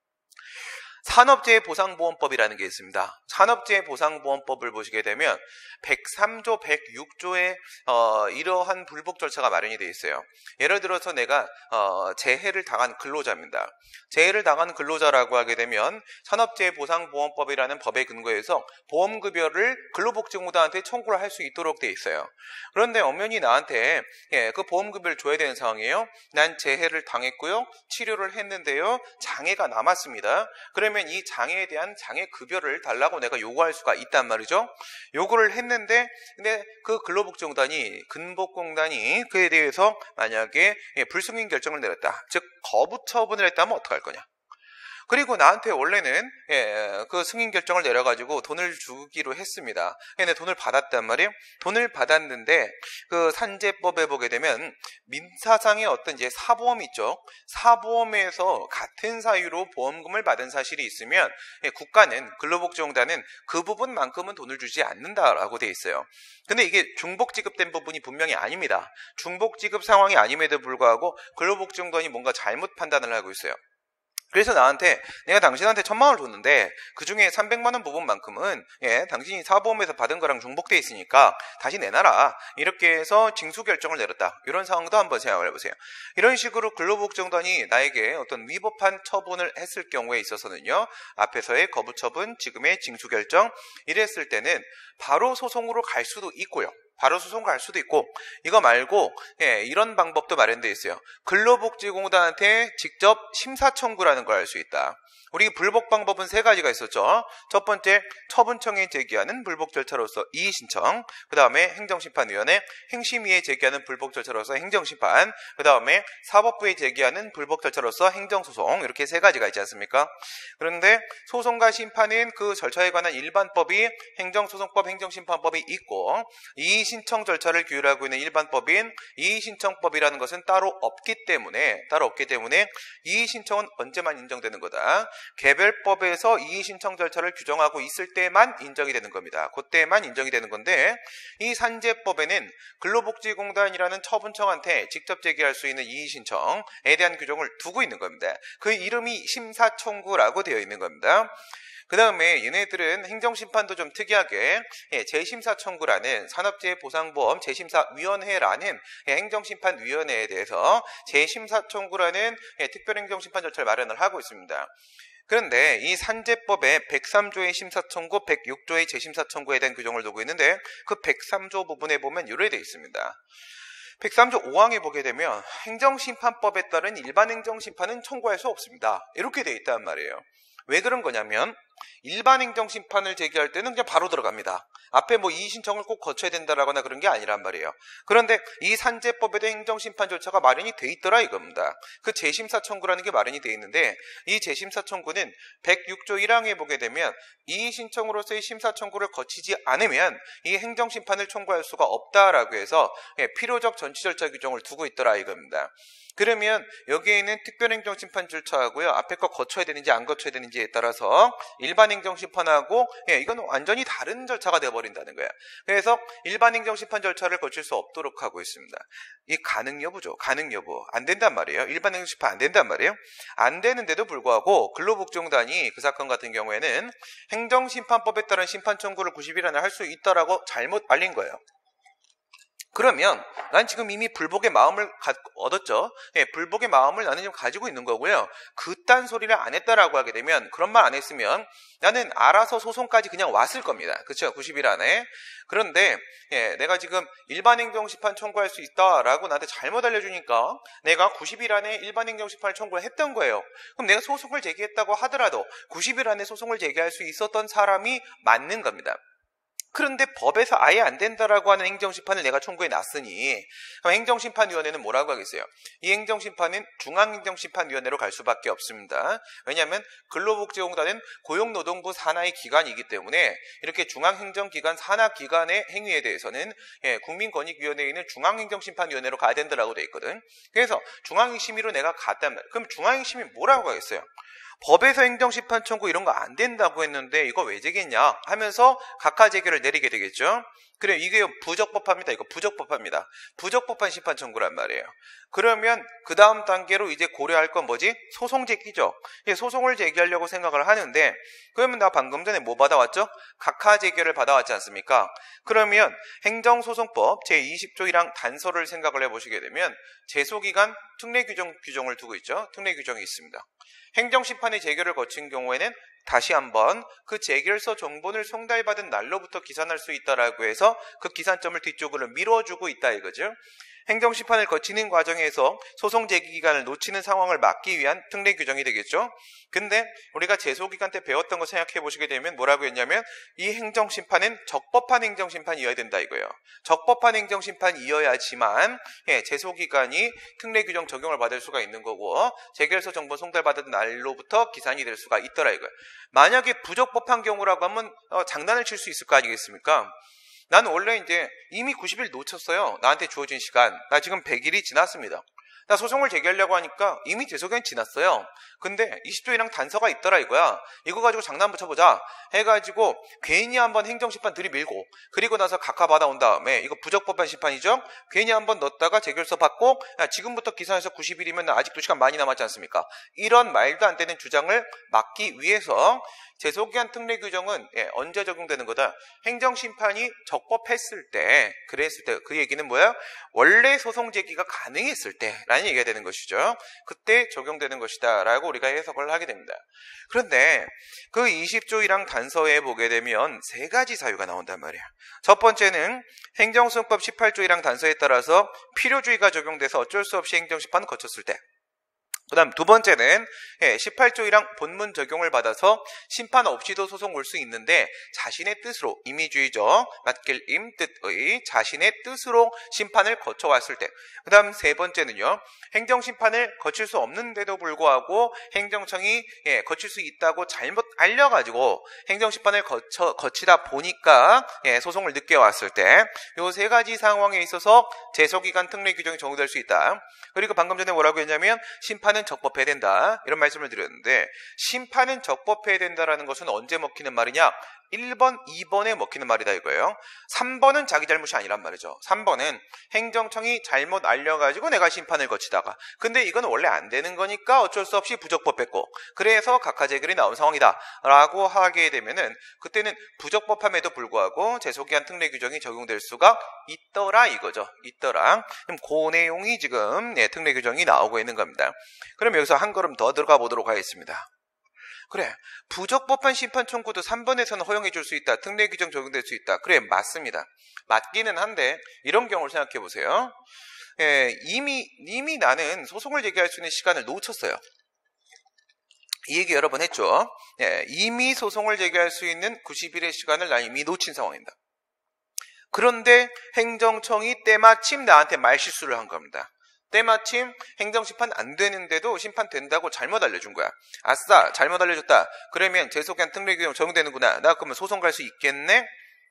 산업재해보상보험법이라는 게 있습니다. 산업재해보상보험법을 보시게 되면 백삼 조, 백육 조에 어, 이러한 불복 절차가 마련이 되어 있어요. 예를 들어서 내가 어, 재해를 당한 근로자입니다. 재해를 당한 근로자라고 하게 되면 산업재해보상보험법이라는 법에 근거해서 보험급여를 근로복지공단한테 청구를 할 수 있도록 되어 있어요. 그런데 엄연히 나한테 예, 그 보험급여를 줘야 되는 상황이에요. 난 재해를 당했고요. 치료를 했는데요. 장애가 남았습니다. 그러면 이 장애에 대한 장애 급여를 달라고 내가 요구할 수가 있단 말이죠. 요구를 했는데 근데 그 근로복지공단이 근복공단이 그에 대해서 만약에 예, 불승인 결정을 내렸다. 즉 거부 처분을 했다면 어떡할 거냐? 그리고 나한테 원래는 예, 그 승인 결정을 내려가지고 돈을 주기로 했습니다. 근데 돈을 받았단 말이에요. 돈을 받았는데 그 산재법에 보게 되면 민사상의 어떤 이제 사보험 있죠. 사보험에서 같은 사유로 보험금을 받은 사실이 있으면 예, 국가는 근로복지공단은 그 부분만큼은 돈을 주지 않는다라고 돼 있어요. 근데 이게 중복 지급된 부분이 분명히 아닙니다. 중복 지급 상황이 아님에도 불구하고 근로복지공단이 뭔가 잘못 판단을 하고 있어요. 그래서 나한테 내가 당신한테 천만 원을 줬는데 그중에 삼백만 원 부분만큼은 예, 당신이 사보험에서 받은 거랑 중복돼 있으니까 다시 내놔라. 이렇게 해서 징수 결정을 내렸다. 이런 상황도 한번 생각을 해보세요. 이런 식으로 근로복지공단이 나에게 어떤 위법한 처분을 했을 경우에 있어서는요. 앞에서의 거부 처분, 지금의 징수 결정 이랬을 때는 바로 소송으로 갈 수도 있고요. 바로 소송 갈 수도 있고 이거 말고 예, 이런 방법도 마련되어 있어요. 근로복지공단한테 직접 심사청구라는 걸 할 수 있다. 우리 불복 방법은 세 가지가 있었죠. 첫 번째 처분청에 제기하는 불복 절차로서 이의신청, 그 다음에 행정심판위원회 행심위에 제기하는 불복 절차로서 행정심판, 그 다음에 사법부에 제기하는 불복 절차로서 행정소송 이렇게 세 가지가 있지 않습니까? 그런데 소송과 심판은 그 절차에 관한 일반법이 행정소송법, 행정심판법이 있고 이의신청 절차를 규율하고 있는 일반법인 이의신청법이라는 것은 따로 없기 때문에 따로 없기 때문에 이의신청은 언제만 인정되는 거다. 개별법에서 이의신청 절차를 규정하고 있을 때만 인정이 되는 겁니다. 그때만 인정이 되는 건데 이 산재법에는 근로복지공단이라는 처분청한테 직접 제기할 수 있는 이의신청에 대한 규정을 두고 있는 겁니다. 그 이름이 심사청구라고 되어 있는 겁니다. 그 다음에 얘네들은 행정심판도 좀 특이하게 예, 재심사 청구라는 산업재해보상보험 재심사위원회라는 예, 행정심판위원회에 대해서 재심사 청구라는 예, 특별행정심판 절차를 마련을 하고 있습니다. 그런데 이 산재법에 백삼 조의 심사청구, 백육 조의 재심사청구에 대한 규정을 두고 있는데 그 백삼 조 부분에 보면 이렇게 되어 있습니다. 백삼 조 오 항에 보게 되면 행정심판법에 따른 일반 행정심판은 청구할 수 없습니다. 이렇게 되어 있단 말이에요. 왜 그런 거냐면 일반 행정심판을 제기할 때는 그냥 바로 들어갑니다. 앞에 뭐 이의 신청을 꼭 거쳐야 된다라거나 그런 게 아니란 말이에요. 그런데 이 산재법에 대한 행정심판 절차가 마련이 돼 있더라 이겁니다. 그 재심사 청구라는 게 마련이 돼 있는데 이 재심사 청구는 백육 조 일 항에 보게 되면 이의 신청으로서의 심사 청구를 거치지 않으면 이 행정심판을 청구할 수가 없다라고 해서 필요적 전치 절차 규정을 두고 있더라 이겁니다. 그러면 여기에 있는 특별행정심판 절차하고요. 앞에 거 거쳐야 되는지 안 거쳐야 되는지에 따라서 일반 행정심판하고 예, 이건 완전히 다른 절차가 되어버린다는 거야. 그래서 일반 행정심판 절차를 거칠 수 없도록 하고 있습니다. 이 가능 여부죠. 가능 여부. 안 된단 말이에요. 일반 행정심판 안 된단 말이에요. 안 되는데도 불구하고 근로복지공단이 그 사건 같은 경우에는 행정심판법에 따른 심판 청구를 구십 일 안에 할 수 있다라고 잘못 알린 거예요. 그러면 난 지금 이미 불복의 마음을 가, 얻었죠. 예, 불복의 마음을 나는 지금 가지고 있는 거고요. 그딴 소리를 안 했다라고 하게 되면 그런 말 안 했으면 나는 알아서 소송까지 그냥 왔을 겁니다. 그렇죠? 구십 일 안에. 그런데 예, 내가 지금 일반 행정심판 청구할 수 있다라고 나한테 잘못 알려주니까 내가 구십 일 안에 일반 행정심판을 청구를 했던 거예요. 그럼 내가 소송을 제기했다고 하더라도 구십 일 안에 소송을 제기할 수 있었던 사람이 맞는 겁니다. 그런데 법에서 아예 안 된다라고 하는 행정심판을 내가 청구해 놨으니 그럼 행정심판위원회는 뭐라고 하겠어요? 이 행정심판은 중앙행정심판위원회로 갈 수밖에 없습니다. 왜냐하면 근로복지공단은 고용노동부 산하의 기관이기 때문에 이렇게 중앙행정기관 산하기관의 행위에 대해서는 예, 국민권익위원회에 있는 중앙행정심판위원회로 가야 된다라고 돼 있거든. 그래서 중앙행심위로 내가 갔단 말이야. 그럼 중앙행심이 뭐라고 하겠어요? 법에서 행정심판 청구 이런 거 안 된다고 했는데 이거 왜 제기했냐 하면서 각하 제기를 내리게 되겠죠. 그래 이게 부적법합니다. 이거 부적법합니다. 부적법한 심판 청구란 말이에요. 그러면 그 다음 단계로 이제 고려할 건 뭐지? 소송 제기죠. 소송을 제기하려고 생각을 하는데 그러면 나 방금 전에 뭐 받아왔죠? 각하 제기를 받아왔지 않습니까? 그러면 행정소송법 제이십 조 일 항 단서를 생각을 해보시게 되면 제소기간 특례규정 규정을 두고 있죠. 특례규정이 있습니다. 행정심판의 재결을 거친 경우에는 다시 한번 그 재결서 정본을 송달받은 날로부터 기산할 수 있다라고 해서 그 기산점을 뒤쪽으로 밀어주고 있다 이거죠. 행정심판을 거치는 과정에서 소송 제기 기간을 놓치는 상황을 막기 위한 특례 규정이 되겠죠. 근데 우리가 제소기간 때 배웠던 거 생각해 보시게 되면 뭐라고 했냐면 이 행정심판은 적법한 행정심판이어야 된다 이거예요. 적법한 행정심판이어야지만 예, 제소기간이 특례 규정 적용을 받을 수가 있는 거고 재결서 정본 송달받은 날로부터 기산이 될 수가 있더라 이거예요. 만약에 부적법한 경우라고 하면 어, 장난을 칠 수 있을 거 아니겠습니까? 나는 원래 이제 이미 구십 일 놓쳤어요. 나한테 주어진 시간. 나 지금 백 일이 지났습니다. 나 소송을 제기하려고 하니까 이미 제소기간 지났어요. 근데 이십 조 일 항 단서가 있더라 이거야. 이거 가지고 장난 붙여보자 해가지고 괜히 한번 행정심판 들이밀고 그리고 나서 각하 받아온 다음에 이거 부적법한 심판이죠. 괜히 한번 넣었다가 재결서 받고 야, 지금부터 기산해서 구십 일이면 아직도 시간 많이 남았지 않습니까? 이런 말도 안 되는 주장을 막기 위해서 제소기간 특례 규정은 예, 언제 적용되는 거다? 행정심판이 적법했을 때, 그랬을 때, 그 얘기는 뭐야? 원래 소송 제기가 가능했을 때 라는 얘기가 되는 것이죠. 그때 적용되는 것이다 라고 우리가 해석을 하게 됩니다. 그런데 그 이십 조 일 항 단서에 보게 되면 세 가지 사유가 나온단 말이야. 첫 번째는 행정소송법 십팔 조 일 항 단서에 따라서 필요주의가 적용돼서 어쩔 수 없이 행정심판을 거쳤을 때, 그 다음 두 번째는 십팔 조 일 항 본문 적용을 받아서 심판 없이도 소송 올 수 있는데 자신의 뜻으로, 임의주의죠. 맡길 임 뜻의 자신의 뜻으로 심판을 거쳐왔을 때, 그 다음 세 번째는요, 행정심판을 거칠 수 없는데도 불구하고 행정청이 예, 거칠 수 있다고 잘못 알려가지고 행정심판을 거쳐, 거치다 보니까 예, 소송을 늦게 왔을 때, 이 세 가지 상황에 있어서 제소기간 특례 규정이 적용될 수 있다. 그리고 방금 전에 뭐라고 했냐면 심판은 적법해야 된다 이런 말씀을 드렸는데, 심판은 적법해야 된다라는 것은 언제 먹히는 말이냐? 일 번, 이 번에 먹히는 말이다 이거예요. 삼 번은 자기 잘못이 아니란 말이죠. 삼 번은 행정청이 잘못 알려가지고 내가 심판을 거치다가 근데 이건 원래 안 되는 거니까 어쩔 수 없이 부적법 했고 그래서 각하재결이 나온 상황이다 라고 하게 되면은 그때는 부적법함에도 불구하고 재소기한 특례 규정이 적용될 수가 있더라 이거죠. 있더라. 그럼 그 내용이 지금 네, 특례 규정이 나오고 있는 겁니다. 그럼 여기서 한 걸음 더 들어가 보도록 하겠습니다. 그래, 부적법한 심판 청구도 삼 번에서는 허용해 줄 수 있다. 특례 규정 적용될 수 있다. 그래, 맞습니다. 맞기는 한데 이런 경우를 생각해 보세요. 예, 이미 이미 나는 소송을 제기할 수 있는 시간을 놓쳤어요. 이 얘기 여러 번 했죠. 예, 이미 소송을 제기할 수 있는 구십 일의 시간을 난 이미 놓친 상황입니다. 그런데 행정청이 때마침 나한테 말실수를 한 겁니다. 때마침 행정심판 안 되는데도 심판 된다고 잘못 알려준 거야. 아싸, 잘못 알려줬다. 그러면 재소기한 특례 규정 적용되는구나. 나 그러면 소송 갈 수 있겠네?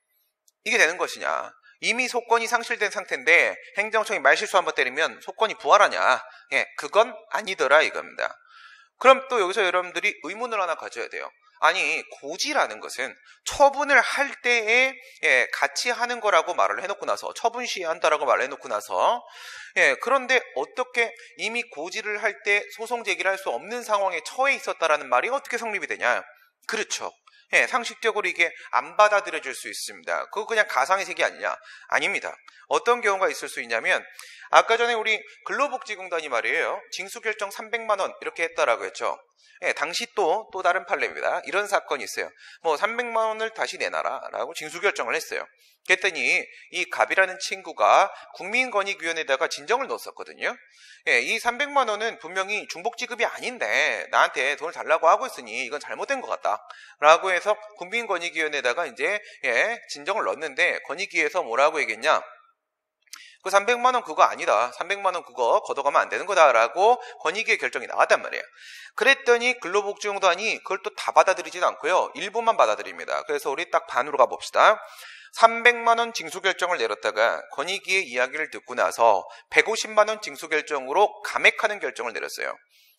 이게 되는 것이냐. 이미 소권이 상실된 상태인데 행정청이 말실수 한번 때리면 소권이 부활하냐. 예, 그건 아니더라 이겁니다. 그럼 또 여기서 여러분들이 의문을 하나 가져야 돼요. 아니, 고지라는 것은 처분을 할 때에 예, 같이 하는 거라고 말을 해놓고 나서 처분 시한다라고 말을 해놓고 나서 예, 그런데 어떻게 이미 고지를 할 때 소송 제기를 할 수 없는 상황에 처해 있었다라는 말이 어떻게 성립이 되냐? 그렇죠. 예, 상식적으로 이게 안 받아들여질 수 있습니다. 그거 그냥 가상의 세계 아니냐? 아닙니다. 어떤 경우가 있을 수 있냐면 아까 전에 우리 근로복지공단이 말이에요. 징수결정 삼백만 원 이렇게 했다라고 했죠. 예, 당시 또, 또 다른 판례입니다. 이런 사건이 있어요. 뭐 삼백만 원을 다시 내놔라 라고 징수결정을 했어요. 그랬더니 이 갑이라는 친구가 국민권익위원회에다가 진정을 넣었었거든요. 예, 이 삼백만 원은 분명히 중복지급이 아닌데 나한테 돈을 달라고 하고 있으니 이건 잘못된 것 같다 라고 해서 국민권익위원회에다가 이제 예, 진정을 넣었는데 권익위에서 뭐라고 얘기했냐? 그 삼백만 원 그거 아니다. 삼백만 원 그거 걷어가면 안 되는 거다라고 권익위의 결정이 나왔단 말이에요. 그랬더니 근로복지공단이 그걸 또 다 받아들이진 않고요. 일부만 받아들입니다. 그래서 우리 딱 반으로 가봅시다. 삼백만 원 징수결정을 내렸다가 권익위의 이야기를 듣고 나서 백오십만 원 징수결정으로 감액하는 결정을 내렸어요.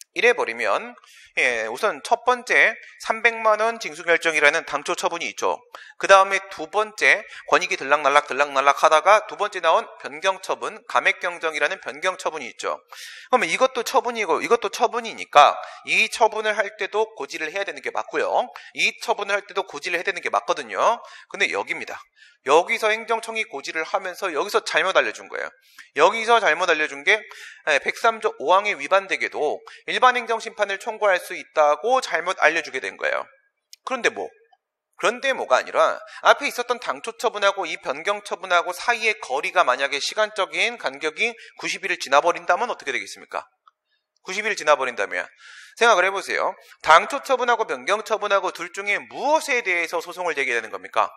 이래버리면 예, 우선 첫 번째 삼백만 원 징수결정이라는 당초 처분이 있죠. 그 다음에 두 번째 권익위 들락날락 들락날락 하다가 두 번째 나온 변경처분, 감액경정이라는 변경처분이 있죠. 그러면 이것도 처분이고 이것도 처분이니까 이 처분을 할 때도 고지를 해야 되는 게 맞고요. 이 처분을 할 때도 고지를 해야 되는 게 맞거든요. 근데 여기입니다. 여기서 행정청이 고지를 하면서 여기서 잘못 알려준 거예요. 여기서 잘못 알려준 게 백삼조 오 항에 위반되게도 일반 행정심판을 청구할 수 있다고 잘못 알려주게 된 거예요. 그런데 뭐? 그런데 뭐가 아니라 앞에 있었던 당초 처분하고 이 변경 처분하고 사이의 거리가 만약에 시간적인 간격이 구십 일을 지나버린다면 어떻게 되겠습니까? 구십 일 지나버린다면 생각을 해보세요. 당초 처분하고 변경 처분하고 둘 중에 무엇에 대해서 소송을 제기하는 겁니까?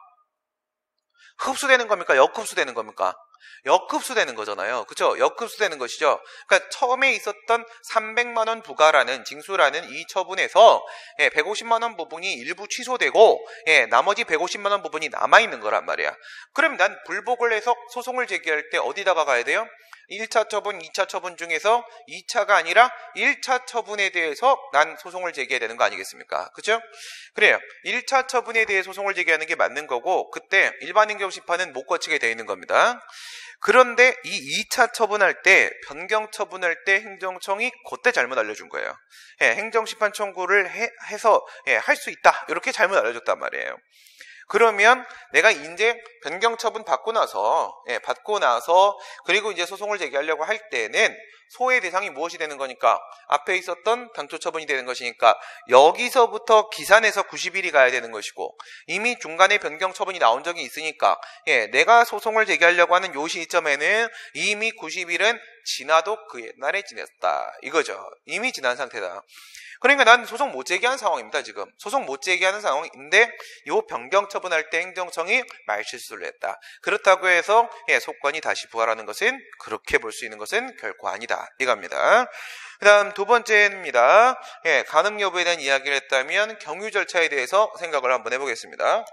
흡수되는 겁니까? 역흡수되는 겁니까? 역흡수되는 거잖아요. 그렇죠? 역흡수되는 것이죠. 그러니까 처음에 있었던 삼백만 원 부과라는 징수라는 이 처분에서 예, 백오십만 원 부분이 일부 취소되고 예, 나머지 백오십만 원 부분이 남아있는 거란 말이야. 그럼 난 불복을 해서 소송을 제기할 때 어디다가 가야 돼요? 일 차 처분, 이 차 처분 중에서 이 차가 아니라 일 차 처분에 대해서 난 소송을 제기해야 되는 거 아니겠습니까? 그죠? 그래요. 일 차 처분에 대해 소송을 제기하는 게 맞는 거고 그때 일반 행정심판은 못 거치게 되어 있는 겁니다. 그런데 이 이 차 처분할 때, 변경 처분할 때 행정청이 그때 잘못 알려준 거예요. 예, 행정심판 청구를 해, 해서 예, 할 수 있다. 이렇게 잘못 알려줬단 말이에요. 그러면 내가 이제 변경 처분 받고 나서 예, 받고 나서 그리고 이제 소송을 제기하려고 할 때는 소의 대상이 무엇이 되는 거니까 앞에 있었던 당초 처분이 되는 것이니까 여기서부터 기산해서 구십 일이 가야 되는 것이고 이미 중간에 변경 처분이 나온 적이 있으니까 예, 내가 소송을 제기하려고 하는 요 시점에는 이미 구십 일은 지나도 그 옛날에 지냈다 이거죠. 이미 지난 상태다. 그러니까 난 소송 못 제기한 상황입니다. 지금 소송 못 제기하는 상황인데 요 변경 처분할 때 행정청이 말실수를 했다. 그렇다고 해서 예, 소권이 다시 부활하는 것은 그렇게 볼 수 있는 것은 결코 아니다 이겁니다. 그 다음 두 번째입니다. 예, 간음 여부에 대한 이야기를 했다면 경유 절차에 대해서 생각을 한번 해보겠습니다.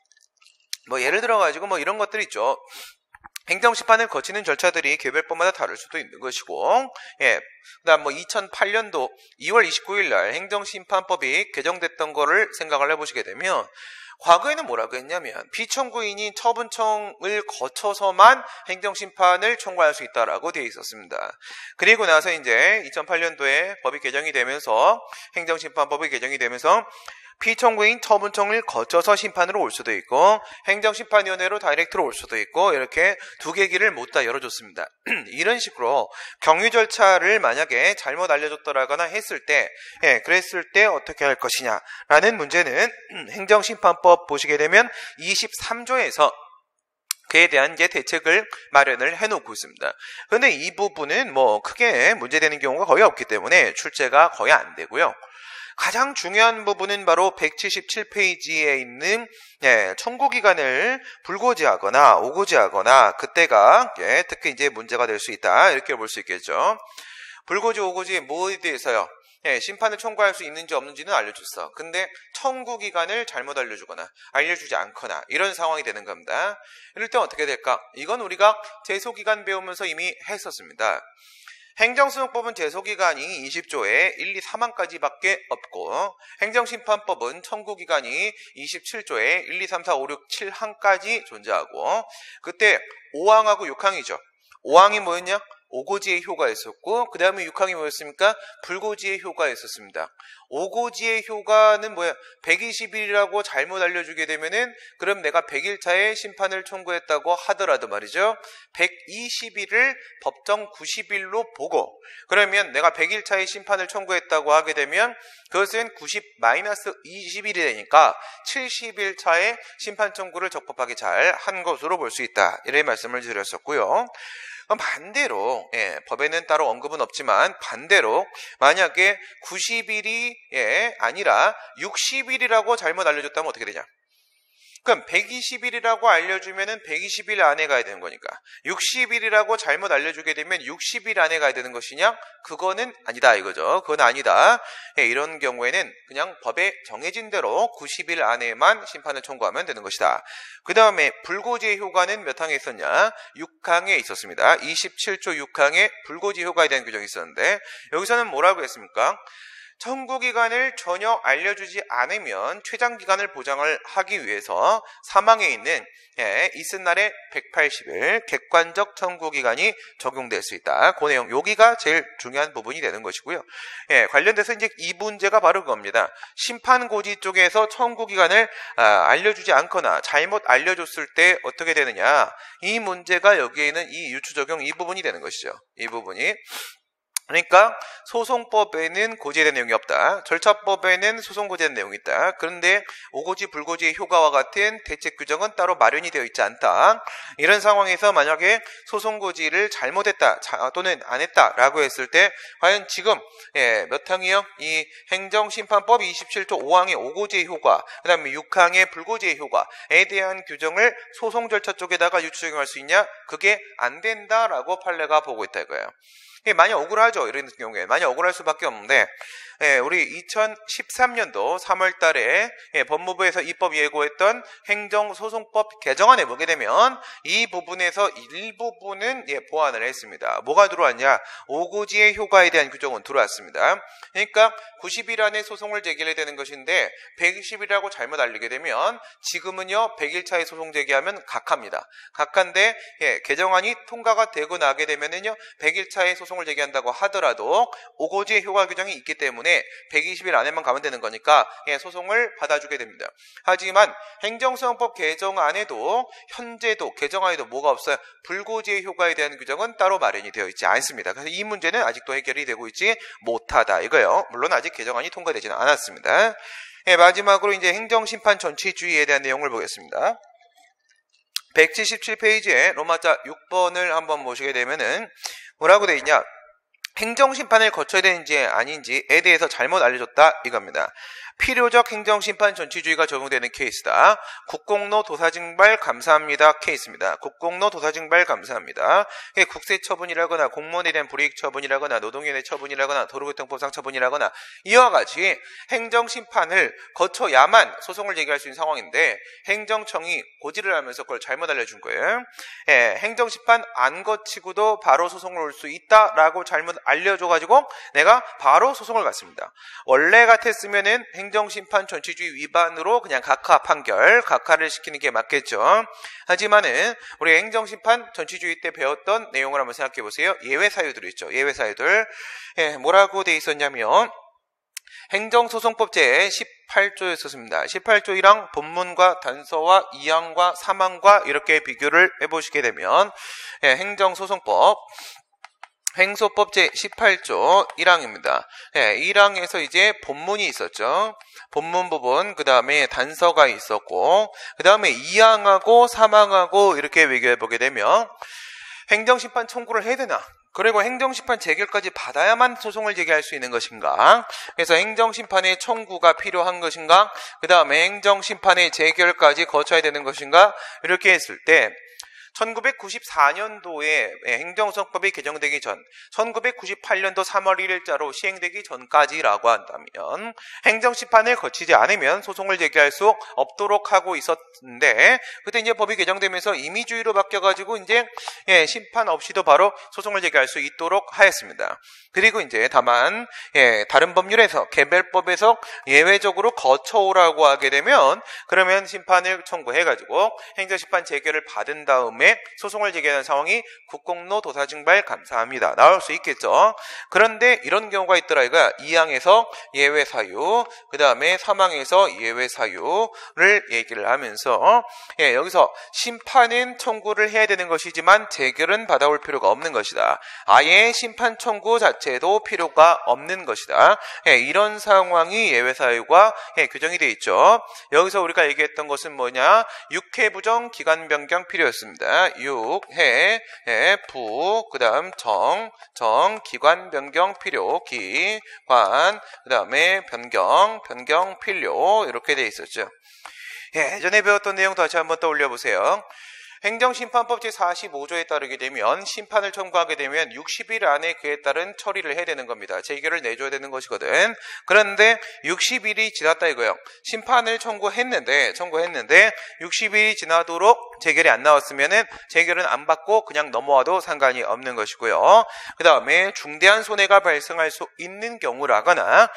뭐 예를 들어가지고 뭐 이런 것들 있죠. 행정심판을 거치는 절차들이 개별법마다 다를 수도 있는 것이고, 예. 그 다음 뭐 이천팔 년도 이월 이십구일 날 행정심판법이 개정됐던 거를 생각을 해보시게 되면, 과거에는 뭐라고 했냐면 피청구인이 처분청을 거쳐서만 행정심판을 청구할 수 있다라고 되어 있었습니다. 그리고 나서 이제 이천팔 년도에 법이 개정이 되면서 행정심판법이 개정이 되면서 피청구인 처분청을 거쳐서 심판으로 올 수도 있고 행정심판위원회로 다이렉트로 올 수도 있고 이렇게 두 개 길을 못 다 열어줬습니다. 이런 식으로 경유 절차를 만약에 잘못 알려줬더라거나 했을 때 예, 그랬을 때 어떻게 할 것이냐라는 문제는 행정심판법 보시게 되면 이십삼 조에서 그에 대한 이제 대책을 마련을 해놓고 있습니다. 그런데 이 부분은 뭐 크게 문제되는 경우가 거의 없기 때문에 출제가 거의 안 되고요. 가장 중요한 부분은 바로 백칠십칠 페이지에 있는 예, 청구기간을 불고지하거나 오고지하거나 그때가 예, 특히 이제 문제가 될 수 있다 이렇게 볼 수 있겠죠. 불고지 오고지 뭐에 대해서요? 예, 심판을 청구할 수 있는지 없는지는 알려줬어. 근데 청구기간을 잘못 알려주거나 알려주지 않거나 이런 상황이 되는 겁니다. 이럴 때 어떻게 될까? 이건 우리가 제소기간 배우면서 이미 했었습니다. 행정소송법은 제소기간이 이십 조에 일, 이, 삼 항까지밖에 없고 행정심판법은 청구기간이 이십칠 조에 일, 이, 삼, 사, 오, 육, 칠 항까지 존재하고 그때 오 항하고 육 항이죠. 오 항이 뭐였냐? 오고지의 효가 있었고 그 다음에 육 항이 뭐였습니까? 불고지의 효가 있었습니다. 오고지의 효과는 뭐야? 백이십 일이라고 잘못 알려주게 되면은 그럼 내가 백 일 차에 심판을 청구했다고 하더라도 말이죠. 백이십 일을 법정 구십 일로 보고 그러면 내가 백 일 차에 심판을 청구했다고 하게 되면 그것은 구십 마이너스 이십 일이 되니까 칠십 일 차에 심판 청구를 적법하게 잘 한 것으로 볼 수 있다. 이런 말씀을 드렸었고요. 반대로 예, 법에는 따로 언급은 없지만 반대로 만약에 구십 일이 예, 아니라 육십 일이라고 잘못 알려줬다면 어떻게 되냐? 그럼 백이십 일이라고 알려주면은 백이십 일 안에 가야 되는 거니까 육십 일이라고 잘못 알려주게 되면 육십 일 안에 가야 되는 것이냐? 그거는 아니다 이거죠. 그건 아니다. 예, 이런 경우에는 그냥 법에 정해진 대로 구십 일 안에만 심판을 청구하면 되는 것이다. 그 다음에 불고지의 효과는 몇 항에 있었냐? 육 항에 있었습니다. 이십칠 조 육 항에 불고지 효과에 대한 규정이 있었는데 여기서는 뭐라고 했습니까? 청구기간을 전혀 알려주지 않으면 최장기간을 보장을 하기 위해서 사망에 있는 예, 이튿날에 백팔십 일 객관적 청구기간이 적용될 수 있다. 그 내용 여기가 제일 중요한 부분이 되는 것이고요. 예, 관련돼서 이제 이 문제가 바로 그겁니다. 심판고지 쪽에서 청구기간을 아, 알려주지 않거나 잘못 알려줬을 때 어떻게 되느냐 이 문제가 여기에 있는 이 유추적용 이 부분이 되는 것이죠. 이 부분이 그러니까 소송법에는 고지에 대한 내용이 없다. 절차법에는 소송고지에 대한 내용이 있다. 그런데 오고지 불고지의 효과와 같은 대책 규정은 따로 마련이 되어 있지 않다. 이런 상황에서 만약에 소송고지를 잘못했다 또는 안 했다라고 했을 때 과연 지금 예, 몇 항이요? 이 행정심판법 이십칠 조 오 항의 오고지의 효과 그 다음에 육 항의 불고지의 효과에 대한 규정을 소송 절차 쪽에다가 유추적용할 수 있냐? 그게 안 된다라고 판례가 보고 있다 이거예요. 많이 억울하죠. 이런 경우에 많이 억울할 수밖에 없는데 예, 우리 이천십삼 년도 삼월 달에 예, 법무부에서 입법 예고했던 행정소송법 개정안에 보게 되면 이 부분에서 일부분은 예, 보완을 했습니다. 뭐가 들어왔냐? 오고지의 효과에 대한 규정은 들어왔습니다. 그러니까 구십 일 안에 소송을 제기해야 되는 것인데 백이십 일이라고 잘못 알리게 되면 지금은요 백 일 차에 소송 제기하면 각하입니다. 각하인데 예, 개정안이 통과가 되고 나게 되면은요 백 일 차에 소송을 제기한다고 하더라도 오고지의 효과 규정이 있기 때문에 백이십 일 안에만 가면 되는 거니까 예, 소송을 받아주게 됩니다. 하지만 행정소송법 개정안에도 현재도 개정안에도 뭐가 없어요? 불고지의 효과에 대한 규정은 따로 마련이 되어 있지 않습니다. 그래서 이 문제는 아직도 해결이 되고 있지 못하다 이거예요. 물론 아직 개정안이 통과되지는 않았습니다. 예, 마지막으로 이제 행정심판 전치주의에 대한 내용을 보겠습니다. 백칠십칠 페이지에 로마자 육 번을 한번 보시게 되면은 뭐라고 되어 있냐? 행정심판을 거쳐야 되는지 아닌지에 대해서 잘못 알려줬다 이겁니다. 필요적 행정심판 전치주의가 적용되는 케이스다. 국공로 도사증발 감사합니다 케이스입니다. 국공로 도사증발 감사합니다. 국세처분이라거나 공무원에 대한 불이익 처분이라거나 노동위원회 처분이라거나 도로교통법상 처분이라거나 이와 같이 행정심판을 거쳐야만 소송을 제기할 수 있는 상황인데 행정청이 고지를 하면서 그걸 잘못 알려준 거예요. 예, 행정심판 안 거치고도 바로 소송을 올 수 있다라고 잘못 알려줘가지고 내가 바로 소송을 갔습니다. 원래 같았으면은 행정심판 전치주의 위반으로 그냥 각하 판결, 각하를 시키는 게 맞겠죠. 하지만은 우리 행정심판 전치주의 때 배웠던 내용을 한번 생각해 보세요. 예외 사유들이 있죠. 예외 사유들. 예, 뭐라고 돼 있었냐면 행정소송법 제십팔 조였었습니다. 십팔 조 일 항 본문과 단서와 이 항과 삼 항과 이렇게 비교를 해보시게 되면 예, 행정소송법 행소법 제십팔 조 일 항입니다. 예, 일 항에서 이제 본문이 있었죠. 본문 부분, 그 다음에 단서가 있었고, 그 다음에 이 항하고 삼 항하고 이렇게 비교해 보게 되면 행정심판 청구를 해야 되나? 그리고 행정심판 재결까지 받아야만 소송을 제기할 수 있는 것인가? 그래서 행정심판의 청구가 필요한 것인가? 그 다음에 행정심판의 재결까지 거쳐야 되는 것인가? 이렇게 했을 때 천구백구십사 년도에 행정소송법이 개정되기 전, 천구백구십팔 년도 삼월 일일자로 시행되기 전까지라고 한다면 행정심판을 거치지 않으면 소송을 제기할 수 없도록 하고 있었는데, 그때 이제 법이 개정되면서 임의주의로 바뀌어가지고 이제 예, 심판 없이도 바로 소송을 제기할 수 있도록 하였습니다. 그리고 이제 다만 예, 다른 법률에서 개별법에서 예외적으로 거쳐오라고 하게 되면 그러면 심판을 청구해가지고 행정심판 재결을 받은 다음에 소송을 제기하는 상황이 국공로 도사증발 감사합니다. 나올 수 있겠죠. 그런데 이런 경우가 있더라 이거야. 이 항에서 예외 사유, 그 다음에 삼 항에서 예외 사유를 얘기를 하면서 예, 여기서 심판은 청구를 해야 되는 것이지만 재결은 받아올 필요가 없는 것이다. 아예 심판 청구 자체도 필요가 없는 것이다. 예, 이런 상황이 예외 사유가 예, 규정이 되어 있죠. 여기서 우리가 얘기했던 것은 뭐냐? 육 회 부정 기간 변경 필요였습니다. 육, 해, 해, 부, 그 다음 정, 정, 기관 변경 필요, 기관, 그 다음에 변경, 변경 필요, 이렇게 돼 있었죠. 예, 예전에 배웠던 내용 다시 한번 떠올려 보세요. 행정심판법 제사십오 조에 따르게 되면 심판을 청구하게 되면 육십 일 안에 그에 따른 처리를 해야 되는 겁니다. 재결을 내줘야 되는 것이거든. 그런데 육십 일이 지났다 이거예요. 심판을 청구했는데 청구했는데 육십 일이 지나도록 재결이 안 나왔으면은 재결은 안 받고 그냥 넘어와도 상관이 없는 것이고요. 그 다음에 중대한 손해가 발생할 수 있는 경우라거나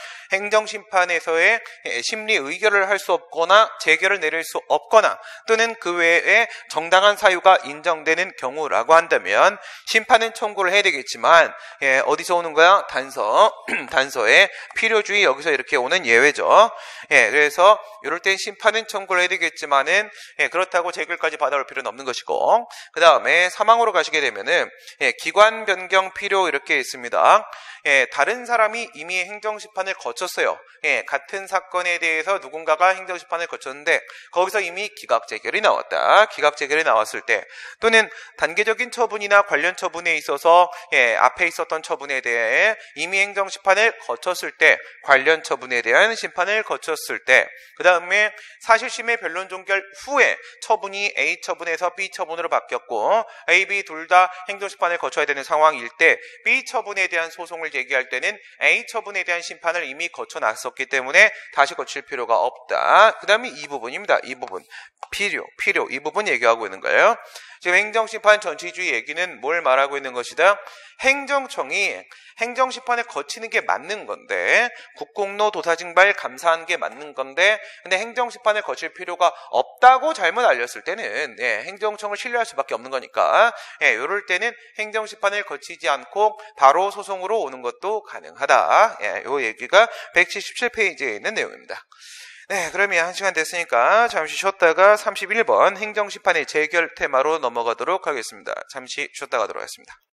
행정심판에서의 심리 의결을 할 수 없거나 재결을 내릴 수 없거나 또는 그 외에 정당한 사유가 인정되는 경우라고 한다면 심판은 청구를 해야 되겠지만 예, 어디서 오는 거야? 단서 단서의 필요주의 여기서 이렇게 오는 예외죠. 예, 그래서 이럴 땐 심판은 청구를 해야 되겠지만은 예, 그렇다고 재결까지 받아올 필요는 없는 것이고, 그 다음에 사망으로 가시게 되면은 예, 기관 변경 필요 이렇게 있습니다. 예, 다른 사람이 이미 행정심판을 거쳤어요. 예, 같은 사건에 대해서 누군가가 행정심판을 거쳤는데 거기서 이미 기각재결이 나왔다. 기각재결이 나왔을 때 또는 단계적인 처분이나 관련 처분에 있어서 예, 앞에 있었던 처분에 대해 이미 행정심판을 거쳤을 때 관련 처분에 대한 심판을 거쳤을 때 그 다음에 사실심의 변론 종결 후에 처분이 A 처분에서 B 처분으로 바뀌었고 A, B 둘 다 행정심판을 거쳐야 되는 상황일 때 B 처분에 대한 소송을 제기할 때는 A 처분에 대한 심판을 이미 거쳐놨었기 때문에 다시 거칠 필요가 없다. 그 다음에 이 부분입니다. 이 부분 필요, 필요 이 부분 얘기하고 있는 거예요. 지금 행정심판 전치주의 얘기는 뭘 말하고 있는 것이다? 행정청이 행정심판을 거치는 게 맞는 건데 국공로 도사증발 감사하는 게 맞는 건데 근데 행정심판을 거칠 필요가 없다고 잘못 알렸을 때는 예, 행정청을 신뢰할 수밖에 없는 거니까 예, 이럴 때는 행정심판을 거치지 않고 바로 소송으로 오는 것도 가능하다. 예, 이 얘기가 백칠십칠 페이지에 있는 내용입니다. 네, 그러면 한 시간 됐으니까 잠시 쉬었다가 삼십일 번 행정심판의 재결 테마로 넘어가도록 하겠습니다. 잠시 쉬었다 가도록 하겠습니다.